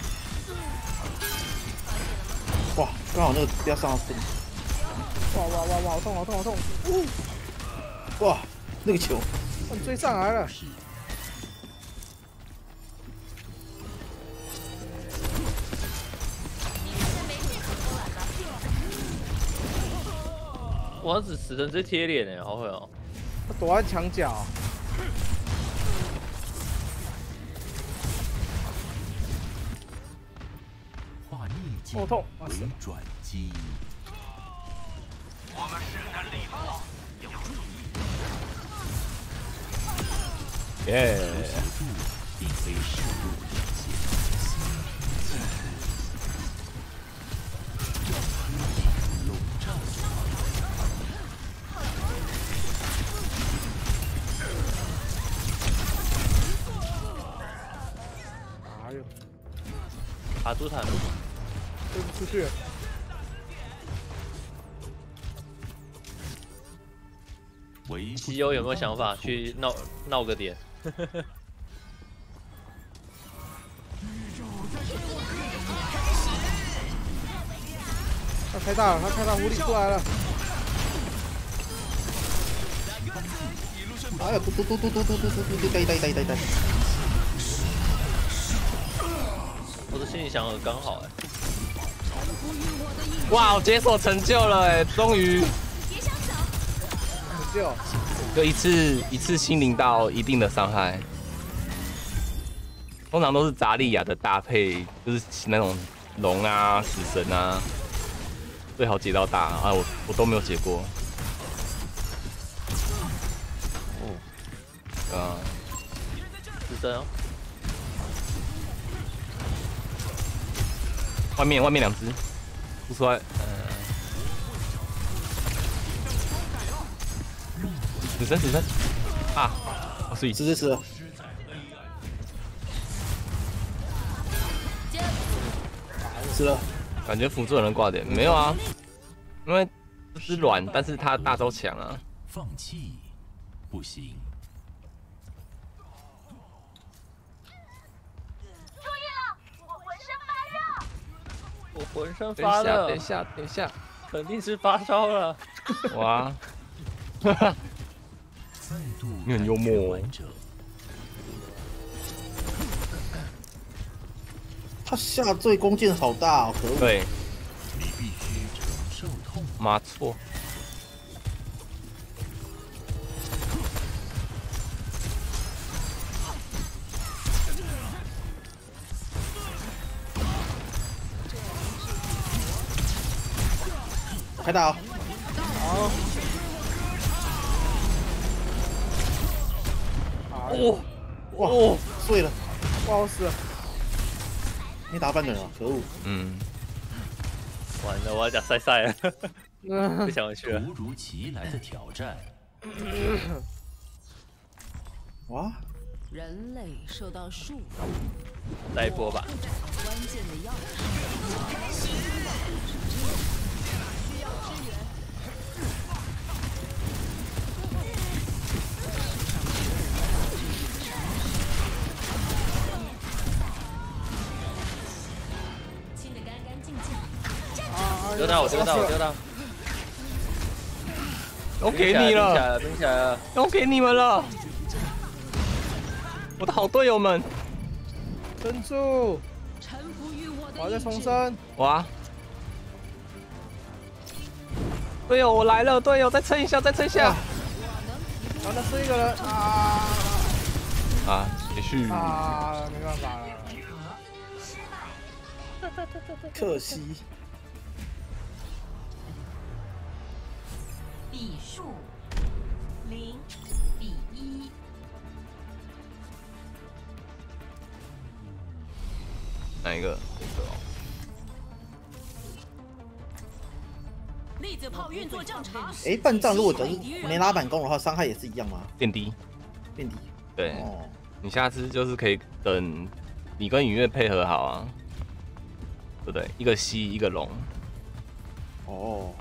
D: 哇，刚好那个不要上到分。
C: 哇哇哇哇，好痛好痛好痛！呜，
D: 哇，那个球，
C: 他们追上来了。
A: 我只死神直接贴脸哎，好狠哦！
C: 他躲在墙角。
J: 化逆境
C: 好痛！
J: 为转机。
G: 我们势单力薄，要注意。
B: 耶！
J: 协助并非事物展现，笼罩
C: 哎呦，
A: 卡住坦，
C: 追不出去。
J: 为
A: 西游有没有想法去闹闹个点？
C: 他开大了，他开大狐狸出来了。
D: 哎呀，嘟嘟嘟嘟嘟嘟嘟嘟嘟，呆呆呆呆呆。
A: 我的心里想的刚好哎。
B: 哇，我解锁成就了哎，终于
C: 成就。
B: 就一次一次心灵到一定的伤害。通常都是扎利亚的搭配，就是那种龙啊、死神啊，最好解到大啊，我我都没有解过。哦，啊，
A: 死神哦，
B: 外面外面两只，不出来，呃，死神死神啊，我是
D: 死死死了。死了，
B: 感觉辅助有人挂点，没有啊，因为这只软，但是它大招强啊。
J: 放弃不行。
I: 注意了，我浑身发热。
A: 我浑身
B: 等一下，
A: 发热，
B: 等一下，等一下，
A: 肯定是发烧了。
B: 哇，哈哈，你很幽默哦。
D: 他下坠弓箭好大哦，可恶！
B: 对，
J: 你必须承受痛。
B: 妈错。
D: 开大哦！
C: 好。
A: 哦
D: 哇，碎了，
C: 不好死了。
D: 没打半个人啊，可恶！
B: 嗯，
A: 完了，我要讲赛赛了，
C: 嗯
A: 不想回去了。
J: 突如其来的挑战，
D: 哇，
F: 人类受到束缚，
A: 再一波吧。
F: 关键的钥匙。需要支援。清的干干净净。
A: 丢到我丢到我丢到，
B: 都给你
A: 冰起来
B: 了，
A: 了，冰起来了。
B: 都给你们了，我的好队友们。
C: 撑住！
F: 臣服于我的
C: 我要再
F: 意志。
C: 重生。
B: 哇， 队友我来了，队友再撑一下，再撑一下。
C: 啊，那是一个人啊
B: 啊，继续。
C: 啊，没办法了。
D: 可惜。
E: 比数零比一。
B: 哪一个？这个哦。
F: 粒子炮运作正常。
D: 哎，半藏如果只是没拉板弓的话，伤害也是一样吗？
B: 变低。
D: 变低。
B: 对。
D: 哦。
B: 你下次就是可以等你跟雨月配合好啊，对不对？一个西，一个龙。
D: 哦。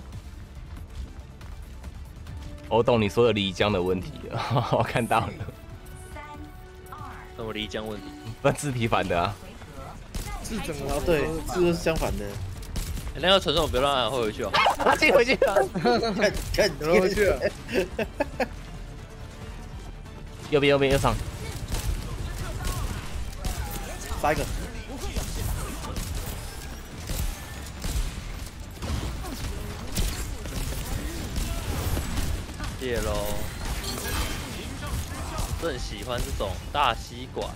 B: 我懂你说的漓江的问题了，我看到了。
A: 什么漓江问题？
B: 不字体反的啊。
C: 是整个
D: 哦，对，字都是相反的。
A: 欸、那个传送不要让他回去哦。
B: 他进回去了。
D: 看看，
C: 回回去了。
B: 右边右边右上。
D: 杀一个。
A: 谢喽。我很喜欢这种大吸管。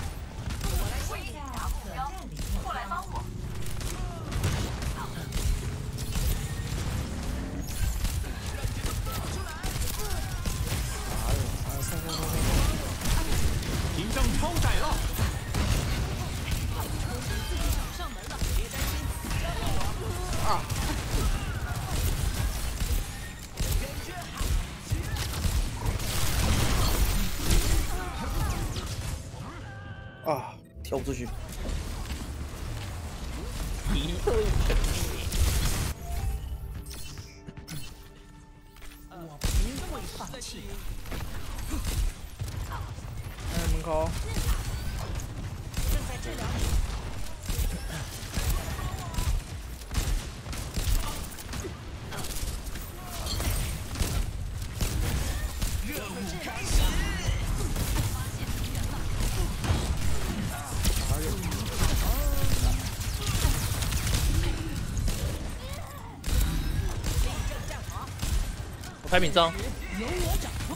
E: 过来帮我。
G: 屏障超载了。
C: 啊！
D: 啊，跳不出去。
A: 一对肯定。
G: 我不会放弃。
C: 哎，门口。
F: 正在治疗你。
G: 任务开始。
A: 我开屏障。
F: 由我掌控。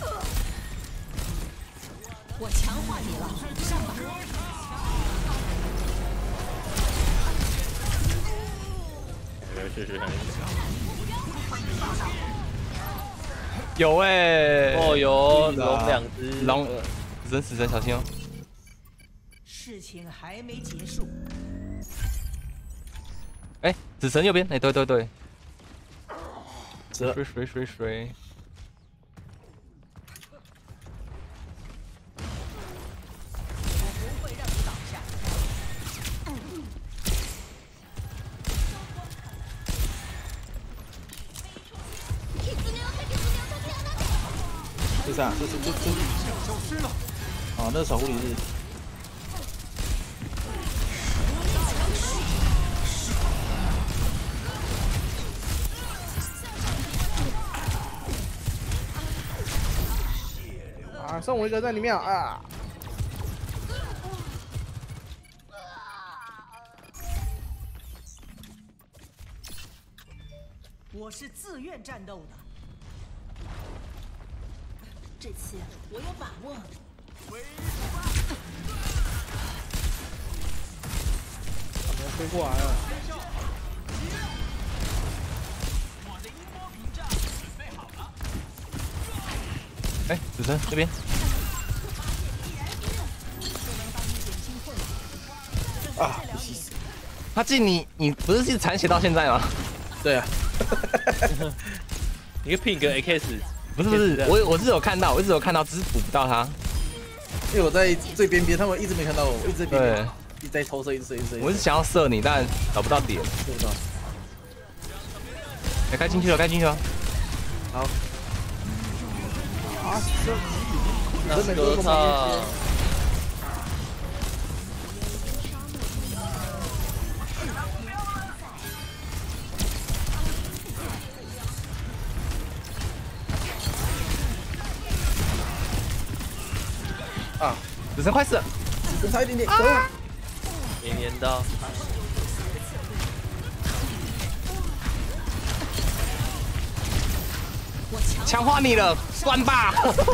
F: 我强化你了，上吧。
A: 试试看。
B: 有哎、欸，
A: 哦有龙两只，
B: 龙死神死神小心哦。
G: 事情还没结束。
B: 哎、欸，死神右边，哎、欸，对对对。
D: 水
B: 水水水水。
G: 我不会让你倒下。
D: 这啥？这是这这
G: 消失了。
D: 哦，那是守护灵日。
C: 啊，剩我一个在里面啊！
G: 我是自愿战斗的。
F: 这次我有把握。
C: 他们飞过来了。
G: 我的音波屏障准备好了。
B: 哎、欸，死神这边。
D: 啊！气死！
B: 他进你，你不是一直残血到现在吗？
D: 对啊。
A: 你个 pink A K S。
B: 不是不是，我我是有看到，我一直有看到，只是补不到他。
D: 因为我在最边边，他们一直没看到我，我一直在边边，一直在偷射，一直射，一直射。
B: 我是想要射你，但找不到点。
D: 射不到。
B: 哎、欸，该进去了，该进去了。
D: 好。
C: 啊！这
A: 那是格塔。
D: 啊！
B: 死神快死了，
D: 死神差一点点，走。
A: 连连到。
B: 强化你了，关吧！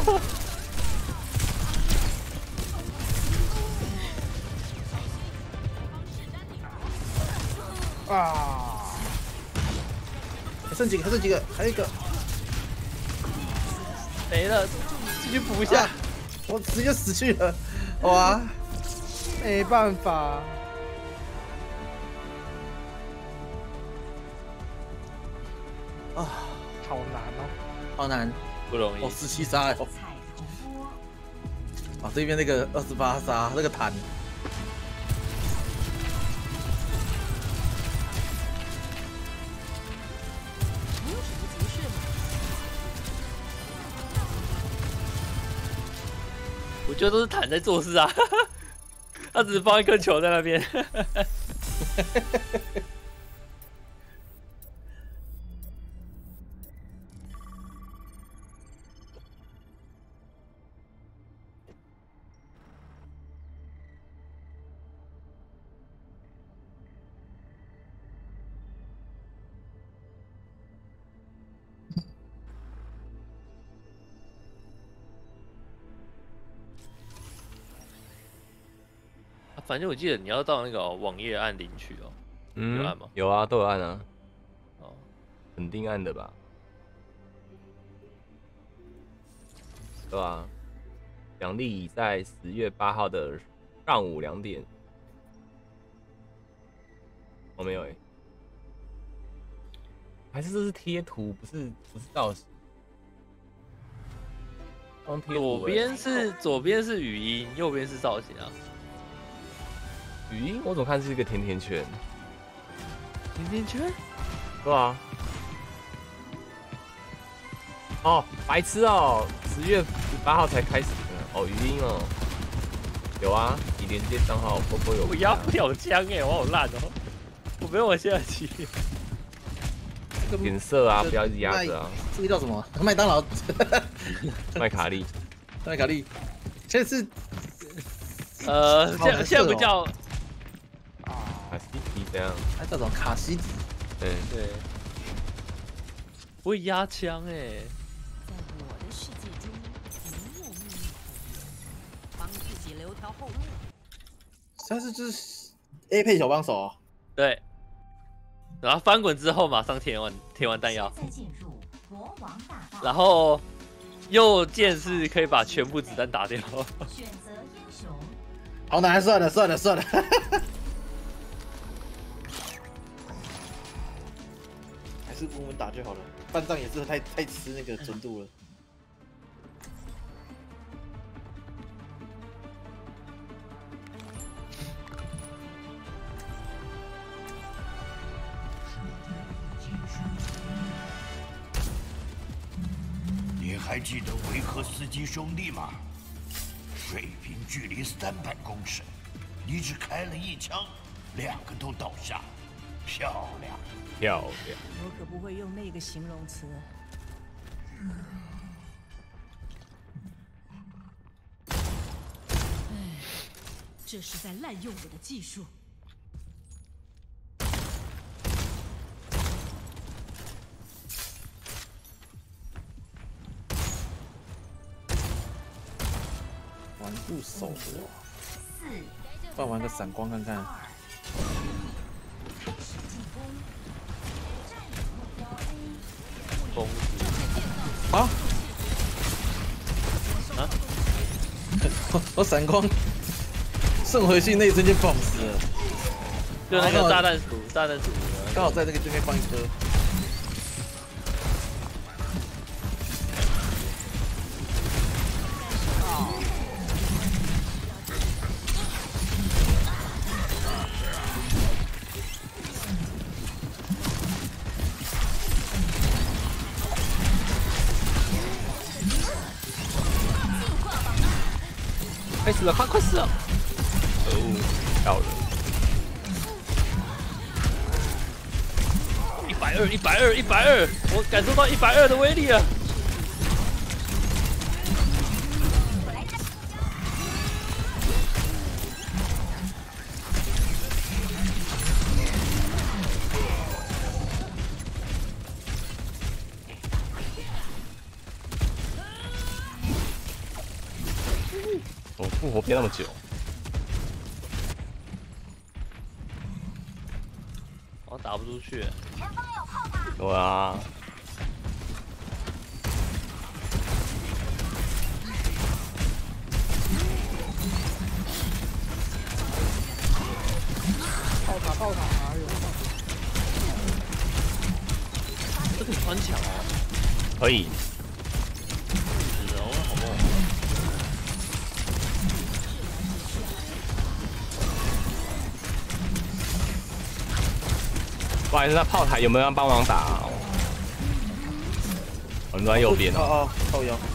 D: 啊！还剩几个？还剩几个？还有一个。
A: 没了，继续补一下。
D: 啊、我直接死去了，哇！
C: 没办法。
D: 啊，
C: 好难哦，
D: 好难，
A: 不容易。
D: 哦，十七杀哦。啊，这边那个二十八杀，那个弹。
A: 我觉得都是坦在做事啊，他只是放一颗球在那边。反正我记得你要到那个、哦、网页按领取哦，
B: 嗯，
A: 有按吗？
B: 有啊，都有按啊。
A: 哦，
B: 肯定按的吧？对吧？奖励在十月八号的上午两点。我、哦、没有哎、欸，还是这是贴图，不是不是造型。
A: 左边是左边是语音，右边是造型啊。
B: 语音我总看是一个甜甜圈，
A: 甜甜圈？
B: 对啊。哦，白痴哦，十月十八号才开始的哦，语音哦，有啊，已连接账号，波波有。
A: 我压不了枪哎，我好烂哦，我没有我现在起。
B: 颜色啊，不要一直压着啊。
D: 这个叫什么？麦当劳。
B: 麦卡利。
D: 麦卡利。现在是。
A: 呃，现在现在不叫。
B: 卡西迪这样？
D: 它叫什么卡西迪？
B: 对
A: 对。不会压枪哎。
F: 在我的世界中，没有秘密可言，帮自己留条后路。
D: 它是就是 A 配小帮手啊。
A: 对。然后翻滚之后马上填完填完弹药，然后右键是可以把全部子弹打掉。
E: 选择英雄。
D: 好难，算了算了算了。还是我们打就好了，半仗也是太太吃那个纯度了。
K: 你还记得维克斯基兄弟吗？水平距离三百公尺，你只开了一枪，两个都倒下，漂亮，
B: 漂亮。
F: 我可不会用那个形容词。哎，这是在滥用我的技术。
D: 玩不熟的，不然玩个闪光看看。
A: 疯
D: 啊！
A: 啊！
D: 我闪光顺回去那一瞬间爆死了，
A: 就那个炸弹鼠，炸弹鼠
D: 刚好在那个这边放一颗。
A: 快死了，快快死了！
B: 哦，掉了。
A: 一百二，一百二，一百二，我感受到一百二的威力了。
B: 活憋那么久？
A: 我打不出去。
B: 对啊。
C: 炮塔炮塔，哎呦！
A: 这可以穿墙哦。
B: 可以。
A: 是哦，好梦。
B: 不好意思，那炮台有没有人帮忙打、啊？我们都在右边哦。
D: 哦哦，靠腰。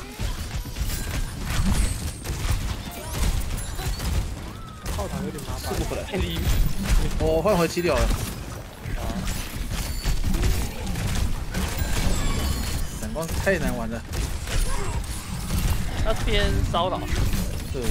C: 炮塔有点麻烦。
D: 这不来。我换回七六了。闪光太难玩了。
A: 那边骚扰。
D: 对。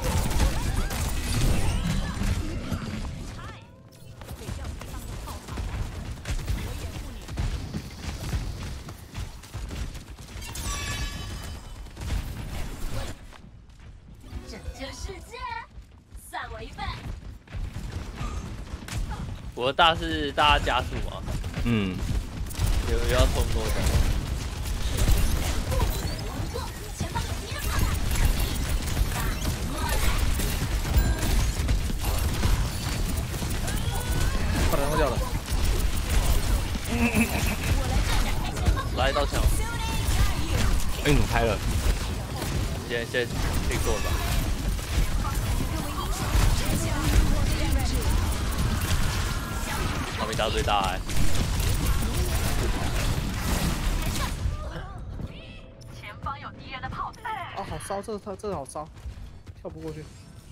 A: 我的大是大家加速吗？
B: 嗯。
A: 有有要冲多少？
D: 把人弄掉了。
A: 来一道墙。
B: 哎，你怎么开了？
A: 先先可以过吧。他们打最大哎、欸。
I: 前方有敌人的炮台。
C: 啊，好烧，这个这个好烧，跳不过去。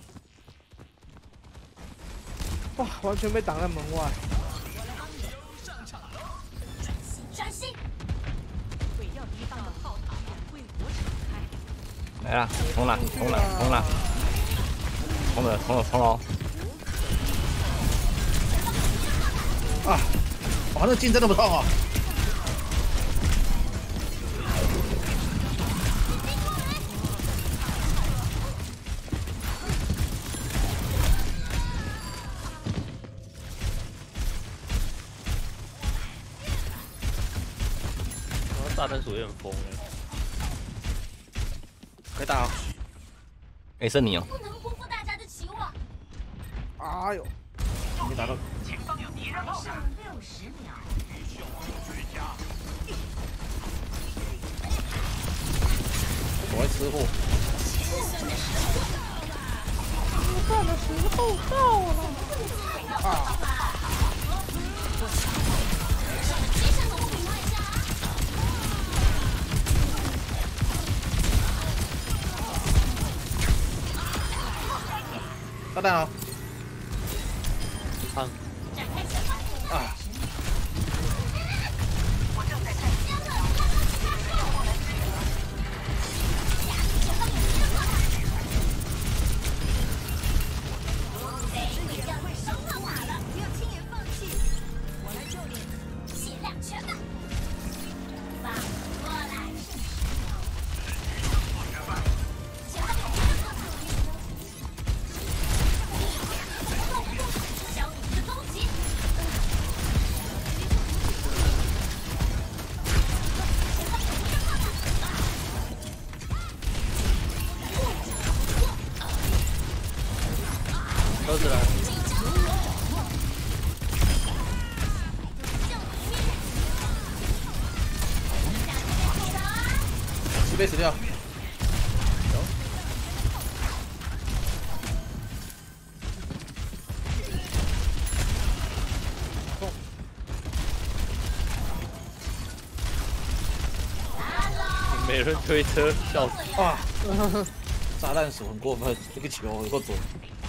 C: 哇，完全被挡在门外。
E: 专心。
F: 毁掉敌方的炮塔，为我敞开。
B: 来啦，冲啦，冲啦，冲啦！冲了，冲了，冲了！
D: 啊！哇，那劲真的不痛啊！
A: 炸弹鼠也很疯哎。
D: 可以打啊！
B: 哎，是你哦。
E: 不能辜负大家的期望。
C: 哎呦，
D: 没打到。
I: 前方有敌人炮台。
E: 六十秒。
D: 我爱吃货。
C: 吃饭的时候到了。啊！
D: 炸弹啊！
A: 看。
D: 啊！
I: 我正在看。
E: 我来救你，血量全满。反过来。前方有敌人炮塔。消你的攻击。
A: 都是来。
D: 十倍死掉。
A: 每人推车，笑死！
D: 哇！炸弹鼠很过分，这个球有够准。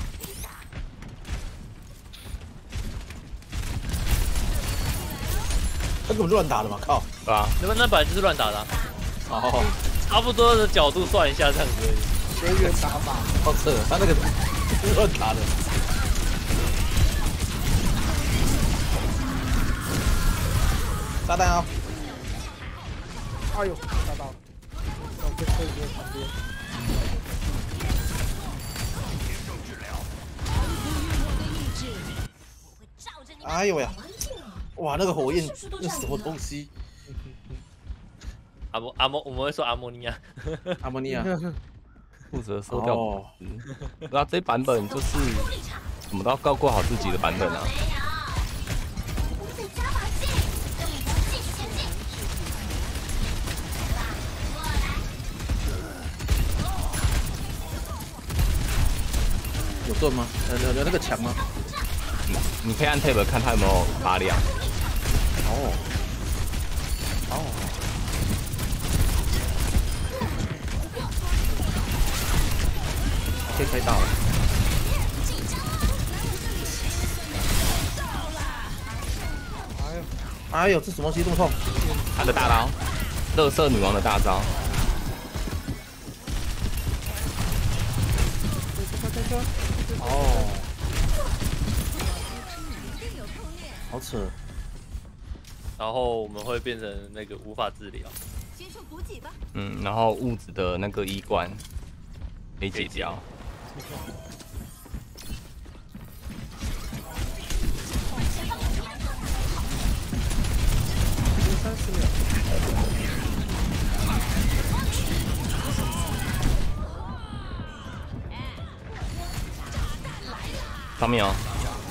D: 他根本乱打的嘛，靠！
B: 对啊，
A: 那那本来就是乱打的、啊。
D: 哦，
A: 差不多的角度算一下这样子而已。
C: 学员打法，
D: 好扯，他那个乱打的。炸弹啊！
C: 哎呦，打到了，我被推在旁边。
D: 哎呦呀！哇，那个火焰那什么东西？
A: 阿莫阿莫，我们会说阿莫尼亚。
D: 阿莫尼亚
B: 负责收掉
D: 哦。
B: 那这版本就是我们都要照顾好自己的版本啊。
D: 有盾吗？有有有那个墙吗？
B: 你可以按 tab 看它有没有发亮。
D: 哦。哦。可以可以打了。哎呦！哎呦，这什么东西这么痛？
B: 他的大招，乐色女王的大招。
D: 哦。好扯。
A: 然后我们会变成那个无法治疗。
F: 接受补给吧。
B: 嗯，然后物质的那个衣冠可以解掉。
C: 三十秒。
B: 上面哦。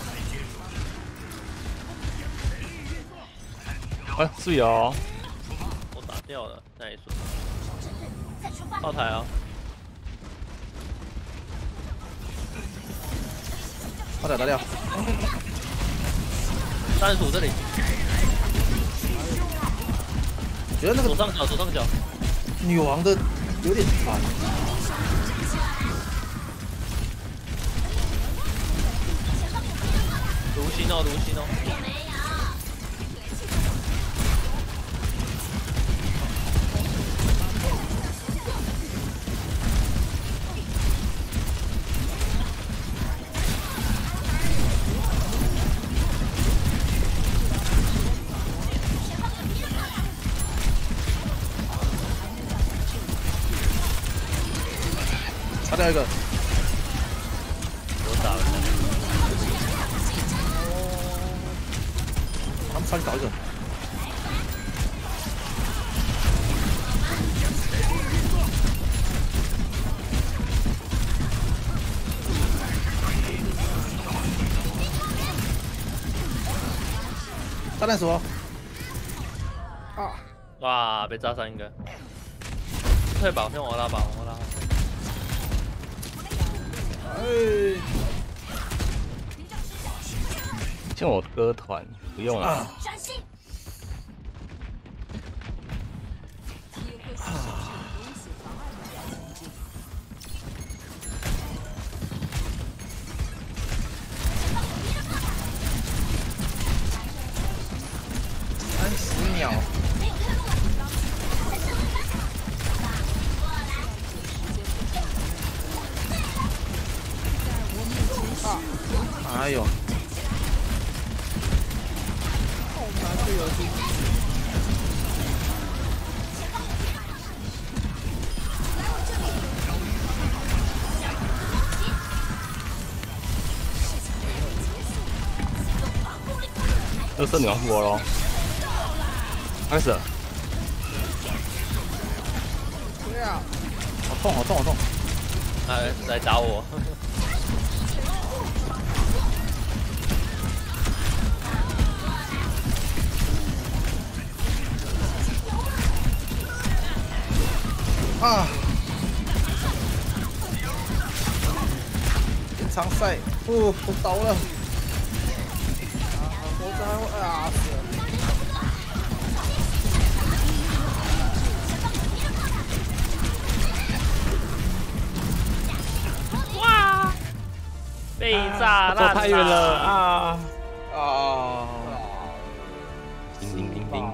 B: 哎，是有。
A: 我打掉了，那一瞬。炮台啊！
D: 炮台打掉。
A: 三鼠这里。
D: 觉得那个
A: 左上角，左上角。
D: 女王的有点烦。
A: 卢心哦，卢心哦。
D: 打掉一个。
A: 我打了。
D: 他们上去找一个。炸弹鼠。
C: 啊！
A: 哇，被炸伤一个。退吧，先往拉吧，往拉。
C: 哎。
B: 像我歌团不用了。啊
D: 三十秒。哎呦！
C: 好难这游戏。
B: 乐色女王复活喽！开始。
C: 对啊。
D: 好痛，好痛，好痛！
A: 来来打我！
D: 啊！延长赛，哦，我倒了。
C: 啊，猴子还会啊死了。
A: 哇！被炸烂了！
B: 走太远了啊！
D: 啊！
B: 叮叮叮叮。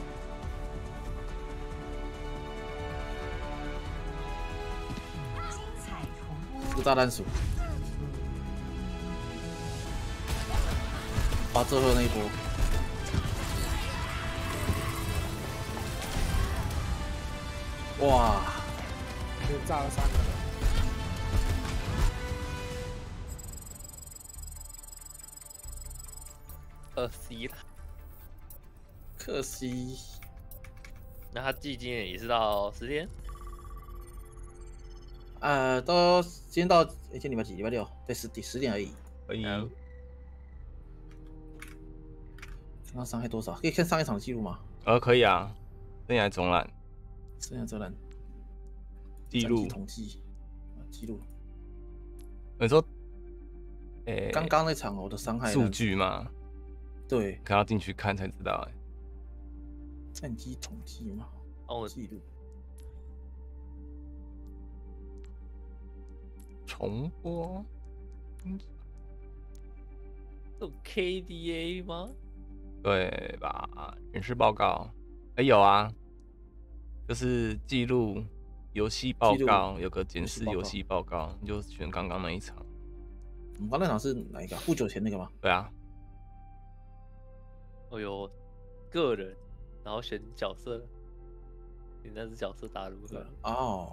D: 这个炸弹鼠，把最后那一波。哇！
C: 就炸了三个人。
A: 可惜了。
D: 可惜。
A: 那他季今年也是到十天。
D: 呃，到今天到今天礼拜几？礼拜六，对，十点十点而已。
B: 可以。
A: 嗯
D: 刚刚伤害多少？可以看上一场的记录吗？
B: 呃，可以啊，生涯总览，
D: 生涯总览
B: 记录
D: 统计记录。
B: 你说，诶，
D: 刚刚那场我的伤害
B: 数据吗？
D: 对，
B: 可要进去看才知道哎。
D: 战绩统计嘛，
A: 哦，
D: 记录。
B: 重播，
A: 有 K D A 吗？
B: 对吧？人事报告，哎、欸、有啊，就是记录游戏报告，有个检视游戏报告，你就选刚刚那一场。
D: 我们刚那场是哪一个？不久前那个吗？
B: 对啊。
A: 哦呦，个人，然后选角色，你那只角色打如何？
D: 哦。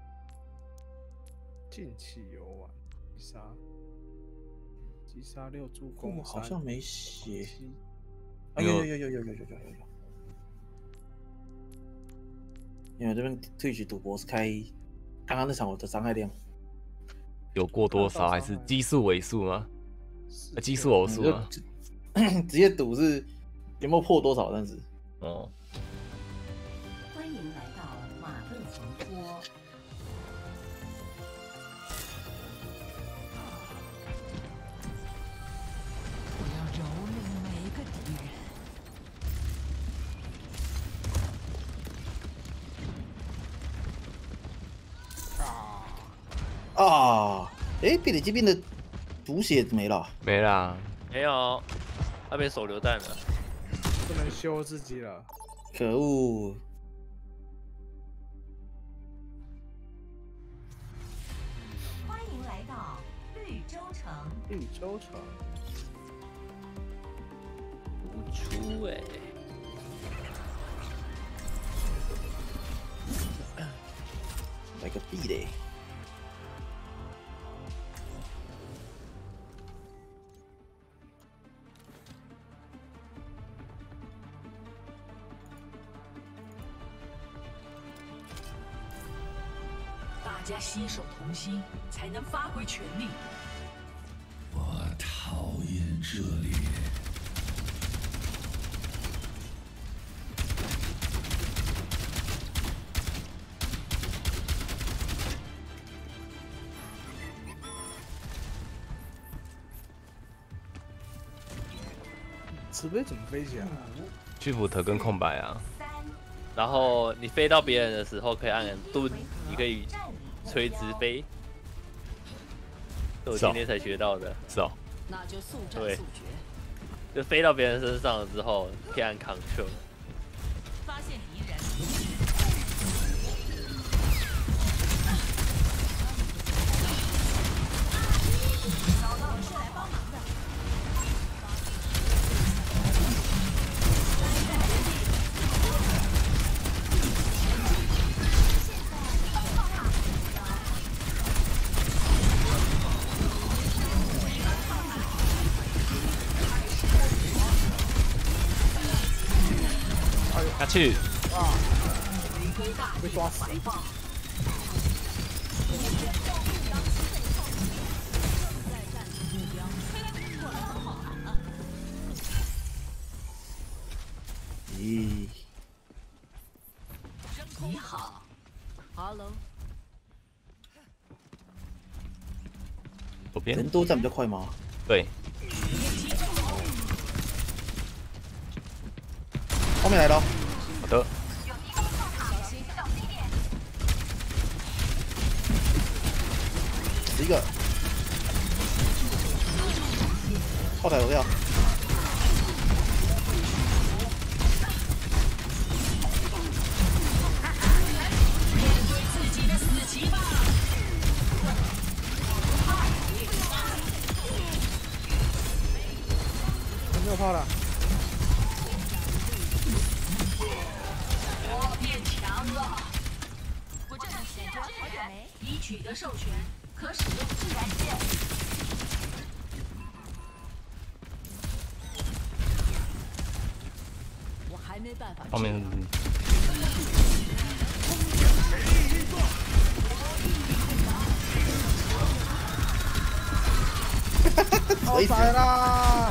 C: 近期游玩，击杀，击杀六助攻，
D: 好像没写。
B: 啊
D: 有有有有有有有有有有。因为这边Twitch赌博是开刚刚那场我的伤害量
B: 有过多少？还是奇数尾数吗？呃，奇数偶数吗？
D: 直接赌是有没有破多少？但是
B: 哦。
E: 欢迎来到马勒横坡。
F: 我要蹂躏每个敌人。
D: 啊，哎，贝里这边的毒血没了，
B: 没啦，
A: 没有，那边手榴弹了，
C: 不能修自己了，
D: 可恶！
E: 欢迎来到绿洲城。
C: 绿洲城，
A: 不出哎、
D: 欸，来个币嘞！
F: 大家携手同心，才能发挥全力。
J: 我讨厌这里。
C: 慈悲怎么飞起来？
B: 去普特跟空白啊。
A: 然后你飞到别人的时候，可以按蹲，你可以垂直飞。是我今天才学到的。
B: 是哦。
F: 那就速战速决。
A: 就飞到别人身上了之后，可以按 Ctrl。
F: 发现敌人。找到是来帮忙的。
B: 下去！
C: 啊！被抓死！
D: 咦？
F: 你好 ，Hello。
B: 左边。
D: 人多站比较快吗？
B: 对。
D: 后面来了。
B: 好的。
D: 死一个。后台有掉。
F: 面对自己的死棋吧。
C: 没有炮了。
F: 变强了！我这里选择好久没？已取得授权，可使用自然剑。 没办法。
B: 后面是
C: 好彩啦！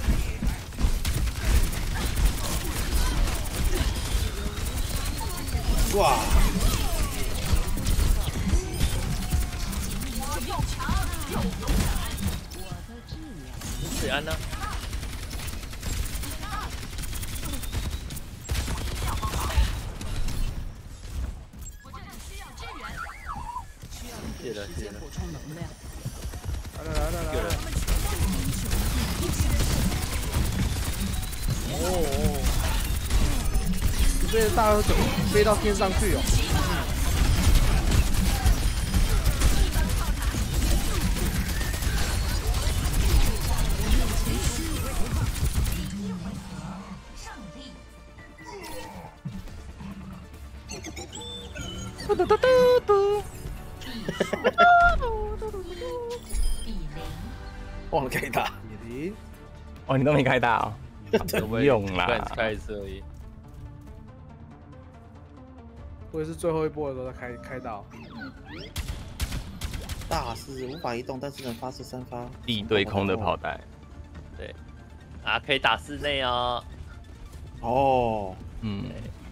D: 哇！
A: 水安呢？谢了谢了。
F: 补充能量。
C: 来了来了来了！哦哦，你这大狗飞到天上去哦！
B: 嘟嘟嘟嘟嘟。
D: 忘了开打。
C: 零。
B: 哦，你都没开大哦。不用啦，
A: 开一次而已。
C: 我也是最后一波的时候才开开到。
D: 大师无法移动，但是能发射三发
B: 地对空的炮弹。
A: 对，啊，可以打室内哦。
D: 哦，
B: 嗯。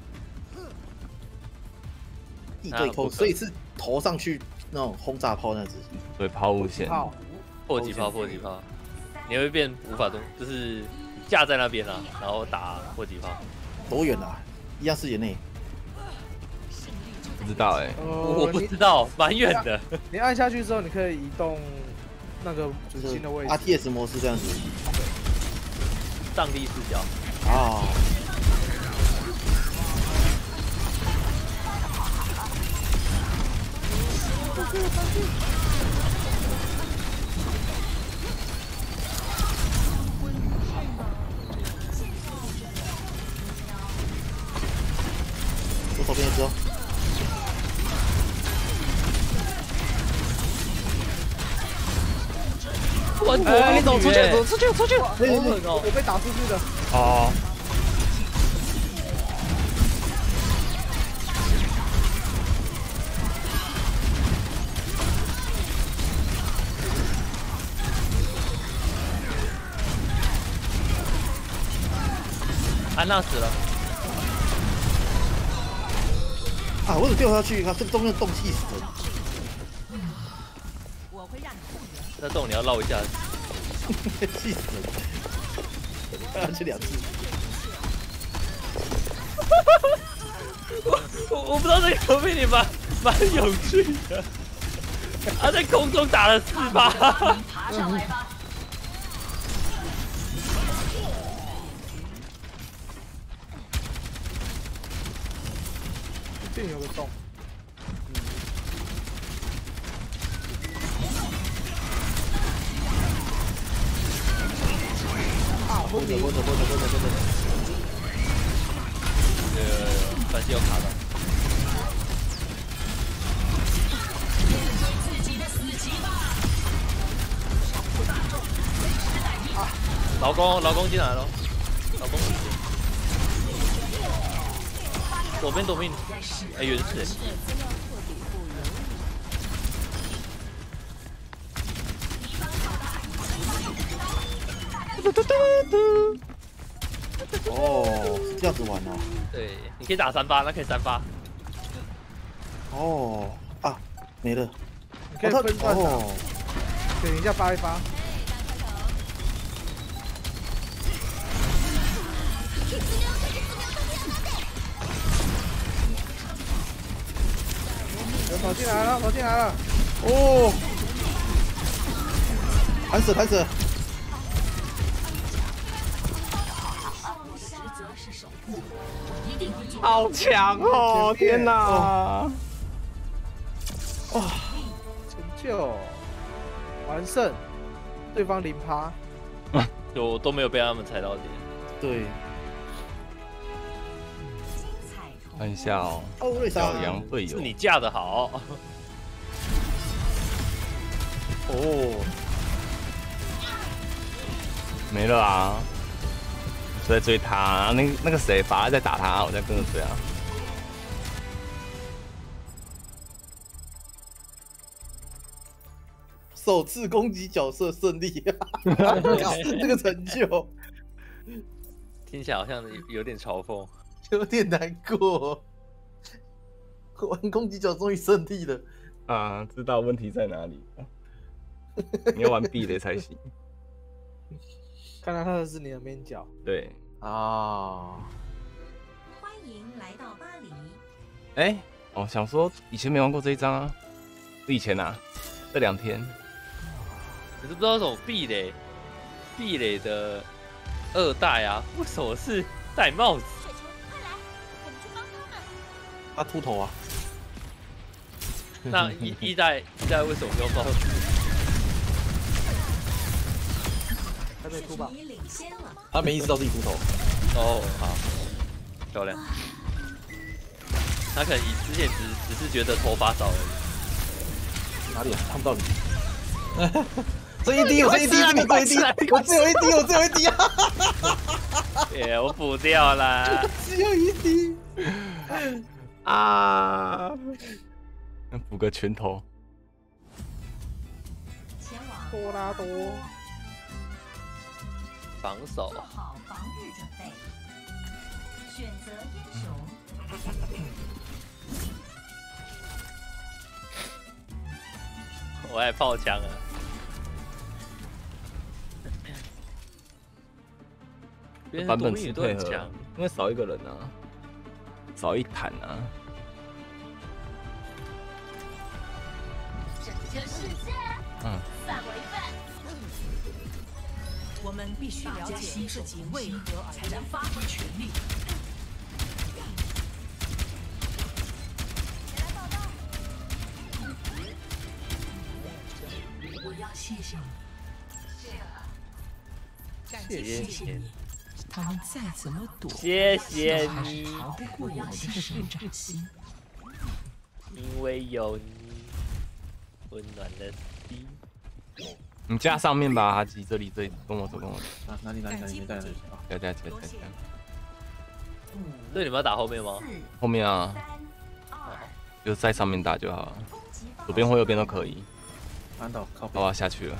D: 地对空，所以是投上去那种轰炸炮那样子。
B: 对，抛物线。
A: 迫击炮，迫击炮，你会变无法动，就是架在那边啊，然后打迫击炮。
D: 多远啊？一样视野内。
B: 不知道哎、欸，
A: 我不知道，蛮远的。
C: 你按下去之后，你可以移动那个主心的位置。
D: R T S 模式这样子。
A: 上帝视角。
D: 啊。我左边一只哦。
B: 哎，你走出去，走出去，出去！
C: 我我我被打出去的。
B: 哦。
A: 安娜死了。
D: 啊！我怎么掉下去？他这个中间洞气死了。
F: 我会让你复原。
A: 那洞你要绕一下。
D: 气死了！掉下去两次。
A: 我我我不知道这个游戏里蛮蛮有趣的。他在空中打了四发。
E: 爬上来吧。
C: 这有个洞。啊！
D: 波着波着波着波着波着。
A: 有有有，反击有卡到。啊！老公，老公进来了，老公。左边，左边，哎，原始。
B: 嘟嘟嘟嘟。
D: 哦，是这样子玩哦。
A: 对，你可以打三发，那可以三发。
D: 哦啊，没了。
C: 你可以分段打。
D: 哦。
C: 等一下发一发。跑进来了，跑进来了！
D: 哦，弹死，弹死！
B: 好强哦！天哪！
C: 哇，成就完胜，对方零趴，
A: 就都没有被他们踩到点。
D: 对。
B: 看一下哦，小羊队友
A: 是你架的好。
B: 哦，没了啊！ 在追他，然后那那个谁法拉在打他，我在跟着追啊。
D: 首次攻击角色胜利，这个成就
A: 听起来好像有点嘲讽，
D: 有点难过。玩攻击角终于胜利了
B: 啊！知道问题在哪里？你要玩壁垒才行。
C: 看来他的是你的面角。
B: 对
D: 啊。
E: 欢迎来到巴黎。
B: 哎、欸，哦，想说以前没玩过这一张啊，是以前啊，这两天。
A: 可是不知道这种壁垒，壁垒的二代啊，为什么是戴帽子？
F: 雪球，快来，我们去帮他们。
D: 他秃头啊。
A: 那一一代一代为什么没有帽子？
C: 还没秃吧？
D: 他没意识到自己秃头。
A: 哦，好，漂亮。他可能以之前只只是觉得头发少而已。
D: 哪里啊？看不到你。这一滴，我这一滴，这个这一滴，我只有一滴，我只有一滴啊！
A: 耶，我补掉啦。
D: 只有一滴
B: 啊！补个拳头。
C: 多拉多。
A: 防守。
E: 做好防御准备。选择英雄。
A: 我爱炮枪啊！
B: 版本是配合，因为少一个人啊，少一坦啊。
F: 拯救世界，
B: 嗯，
F: 散为饭。
E: 我们必须了解自己为何才能发挥全力。我要谢谢你。
A: 谢谢你。
J: 他们再怎么躲，
A: 谢谢你，
J: 逃不过我的手掌心。
A: 因为有你，温暖了心。
B: 你架上面吧，哈基，这里这里，跟我走，跟我走。
D: 啊，哪里哪里哪里？在哪里？
B: 在在在在在。
A: 对，你们要打后面吗？
B: 后面啊，就在上面打就好了，左边或右边都可以。
D: 按倒，靠
B: 背。好吧，下去了。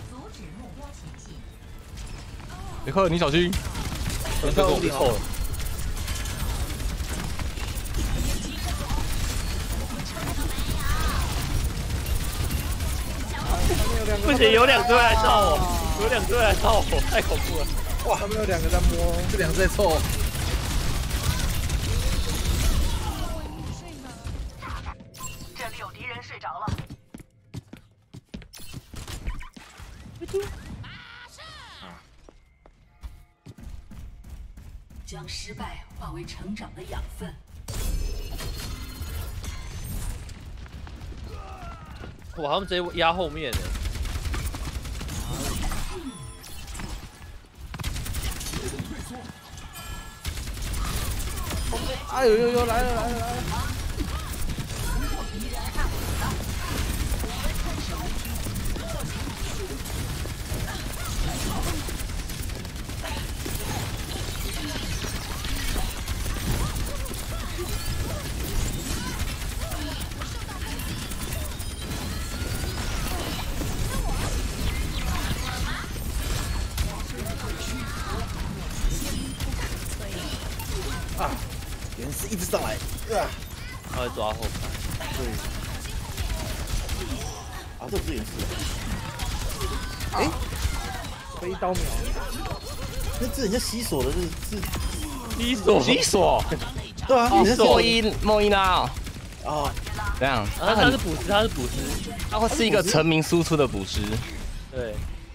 B: 别克，你小心！
D: 别克无敌后。
A: 不行，有两队来照我，有两队来照我，太恐怖了！
C: 哇，他们有两个在摸，
D: 这两个在凑。
I: 这里有敌人睡着了。
E: 将失败化为成长的养分。
A: 哇，他们直接压后面呢。
C: 哎呦呦呦，来了来了来了！
D: 啊！元氏一直上来，啊！
A: 他会抓后排。
D: 对。啊，这不是元氏。哎、欸，
C: 被一刀秒。
D: 那这人家西索的，这是
A: 西索
B: 西索。
D: 对啊，
B: 你是莫伊莫伊娜。
D: 哦，
B: 这样。
A: 他他是捕食，他是捕食，
B: 他会是一个成名输出的捕食。
A: 对。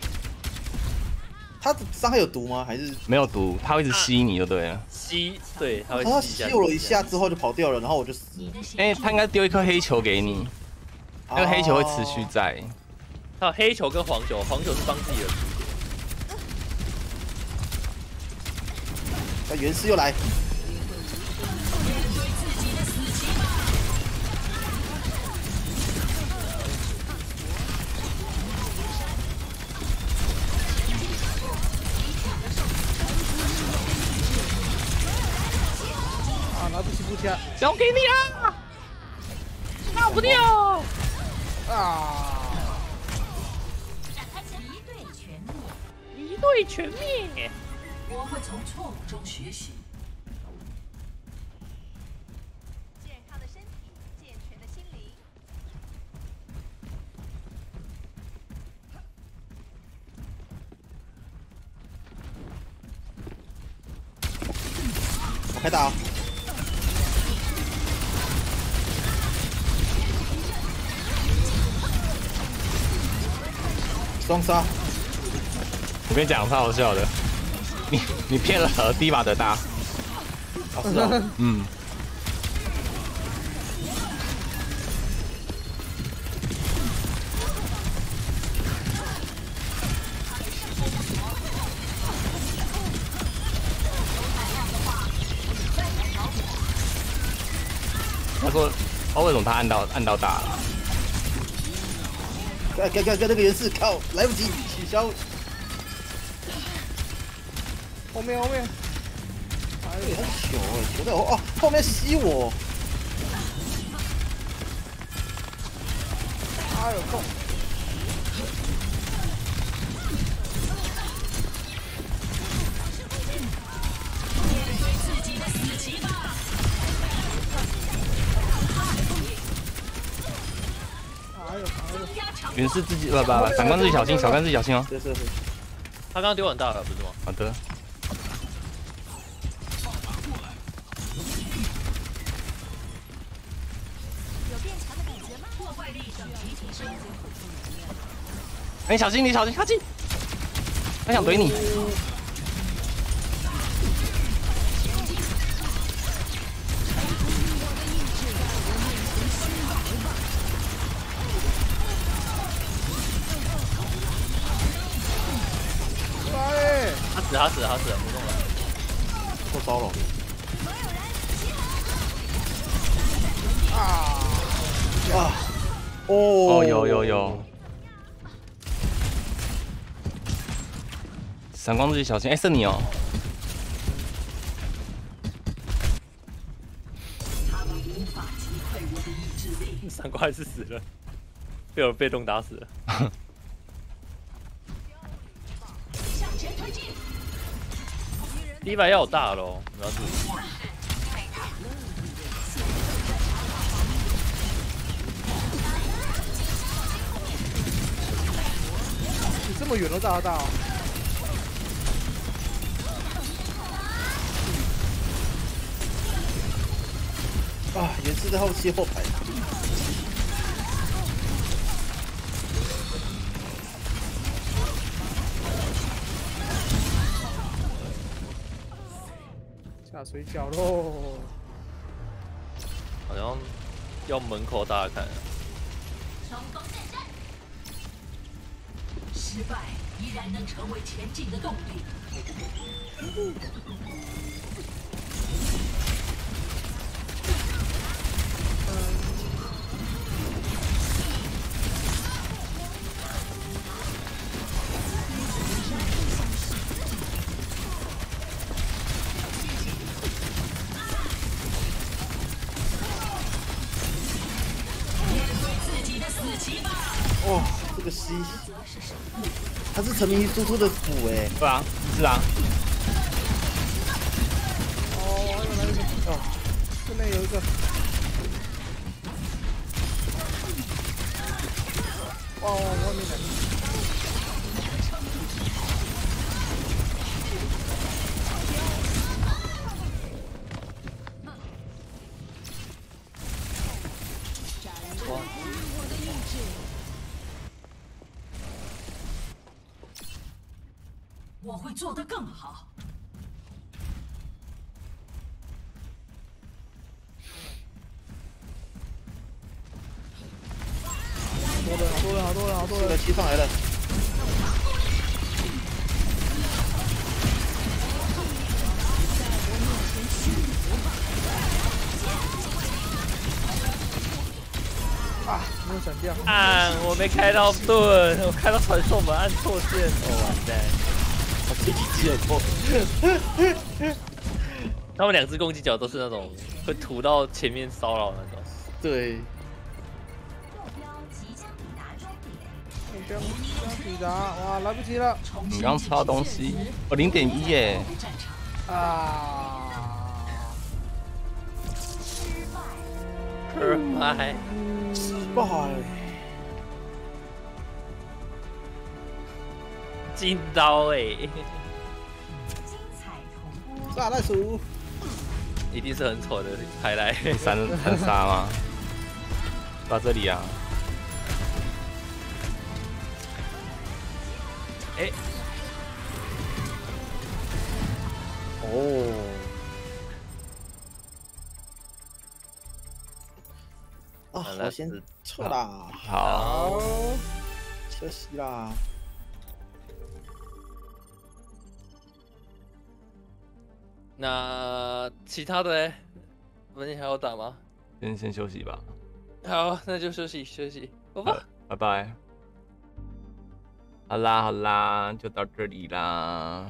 D: 他的伤害有毒吗？还是
B: 没有毒？他会一直吸你就对了。
A: 吸，对，他会吸一下。
D: 他吸我一下之后就跑掉了，然后我就死了。
B: 哎、欸，他应该丢一颗黑球给你，那个黑球会持续在。
A: 还有黑球跟黄球，黄球是帮自己的。
D: 那元氏又来。
C: 下，
B: 交给你啦！
A: 跑不掉
C: 啊！
E: 一队全灭，
A: 一队全灭。
E: 我会从错误中学习。
F: 健康的身体，健全的心灵。
D: 我开打。双杀。
B: 我跟你讲，超好笑的。你你骗了第一把的大。
D: 哦，是啊。
B: 嗯。他说：“哦，为什么他按到按到大了？”
D: 看看看看那个人是靠，来不及取消。
C: 后面后面，
D: 哎呀，很糗哎，糗在哦，后面吸我。
C: 哎呦，痛！哎呦哎呦！
B: 云是自己不不不，闪光自己小心，小关自己小心哦。
D: 是是是。
A: 他刚刚丢很大了，不是吗？
B: 好的。
F: 有变强的感觉吗？破坏力等级提升。
B: 哎，小心你小心，靠近！他想怼你。
A: 他死他死他死，不动了。
D: 过招了。
C: 啊
D: 啊！哦
B: 哦，有有有。闪光自己小心，哎，是你哦。
A: 闪光还是死了，被我被动打死了。第一把要有大喽，你要注意。
C: 你这么远都炸得到？
D: 啊，也是在后期后排。
C: 下水饺喽！
A: 好像要门口大家看。
E: 冲锋陷阵，失败依然能成为前进的动力。
D: 哦，这个吸，他是沉迷于输出的辅哎。
B: 对啊，是啊。
C: 哦，还有来一个，哦，这边有一个。哇，外面的。
E: 我会做得更好。
C: 多人，好多人，好多人，好多人！
D: 骑上来了。
C: 啊，没有闪掉。
A: 按，我没开到盾，我开到传送门按错键，哦完蛋！我自己击了错。他们两只攻击角都是那种会吐到前面骚扰那种。
D: 对。
E: 目标即将抵达终点。
C: 目标即将抵达，哇，来不及了！
B: 你刚吃到东西，哦，零点一耶！
C: 啊！
A: 失败，
D: 失败。
A: 金刀哎、欸！
E: 精彩重播。
D: 炸弹鼠。
A: 一定是很丑的拍来
B: 三三杀吗？到这里啊！
A: 哎、欸，
D: 哦，啊，我先撤啦。
B: 好，
D: 休息啦。
A: 那其他的嘞，文你还要打吗？
B: 先先休息吧。
A: 好，那就休息休息，拜拜，
B: 拜拜。好啦好啦，就到这里啦。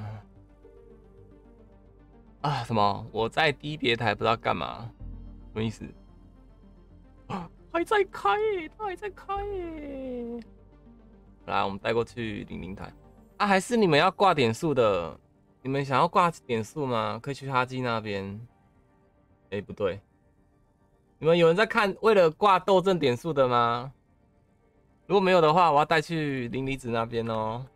B: 啊，什么？我在低别台不知道干嘛，什么意思？啊，还在开耶，他还在开耶。来，我们带过去零零台。啊，还是你们要挂点数的？你们想要挂点数吗？可以去哈基那边。哎、欸，不对，你们有人在看为了挂斗阵点数的吗？如果没有的话，我要带去磷离子那边哦。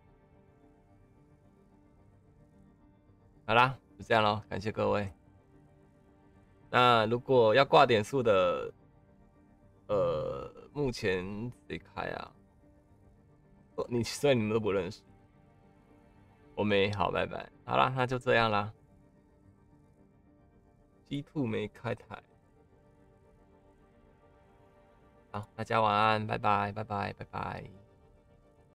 B: 好啦，就这样咯，感谢各位。那如果要挂点数的，呃，目前谁开啊？哦，你所以你们都不认识。我没好，拜拜。好啦，那就这样啦。G 二没开台。好，大家晚安，拜拜，拜拜，拜拜。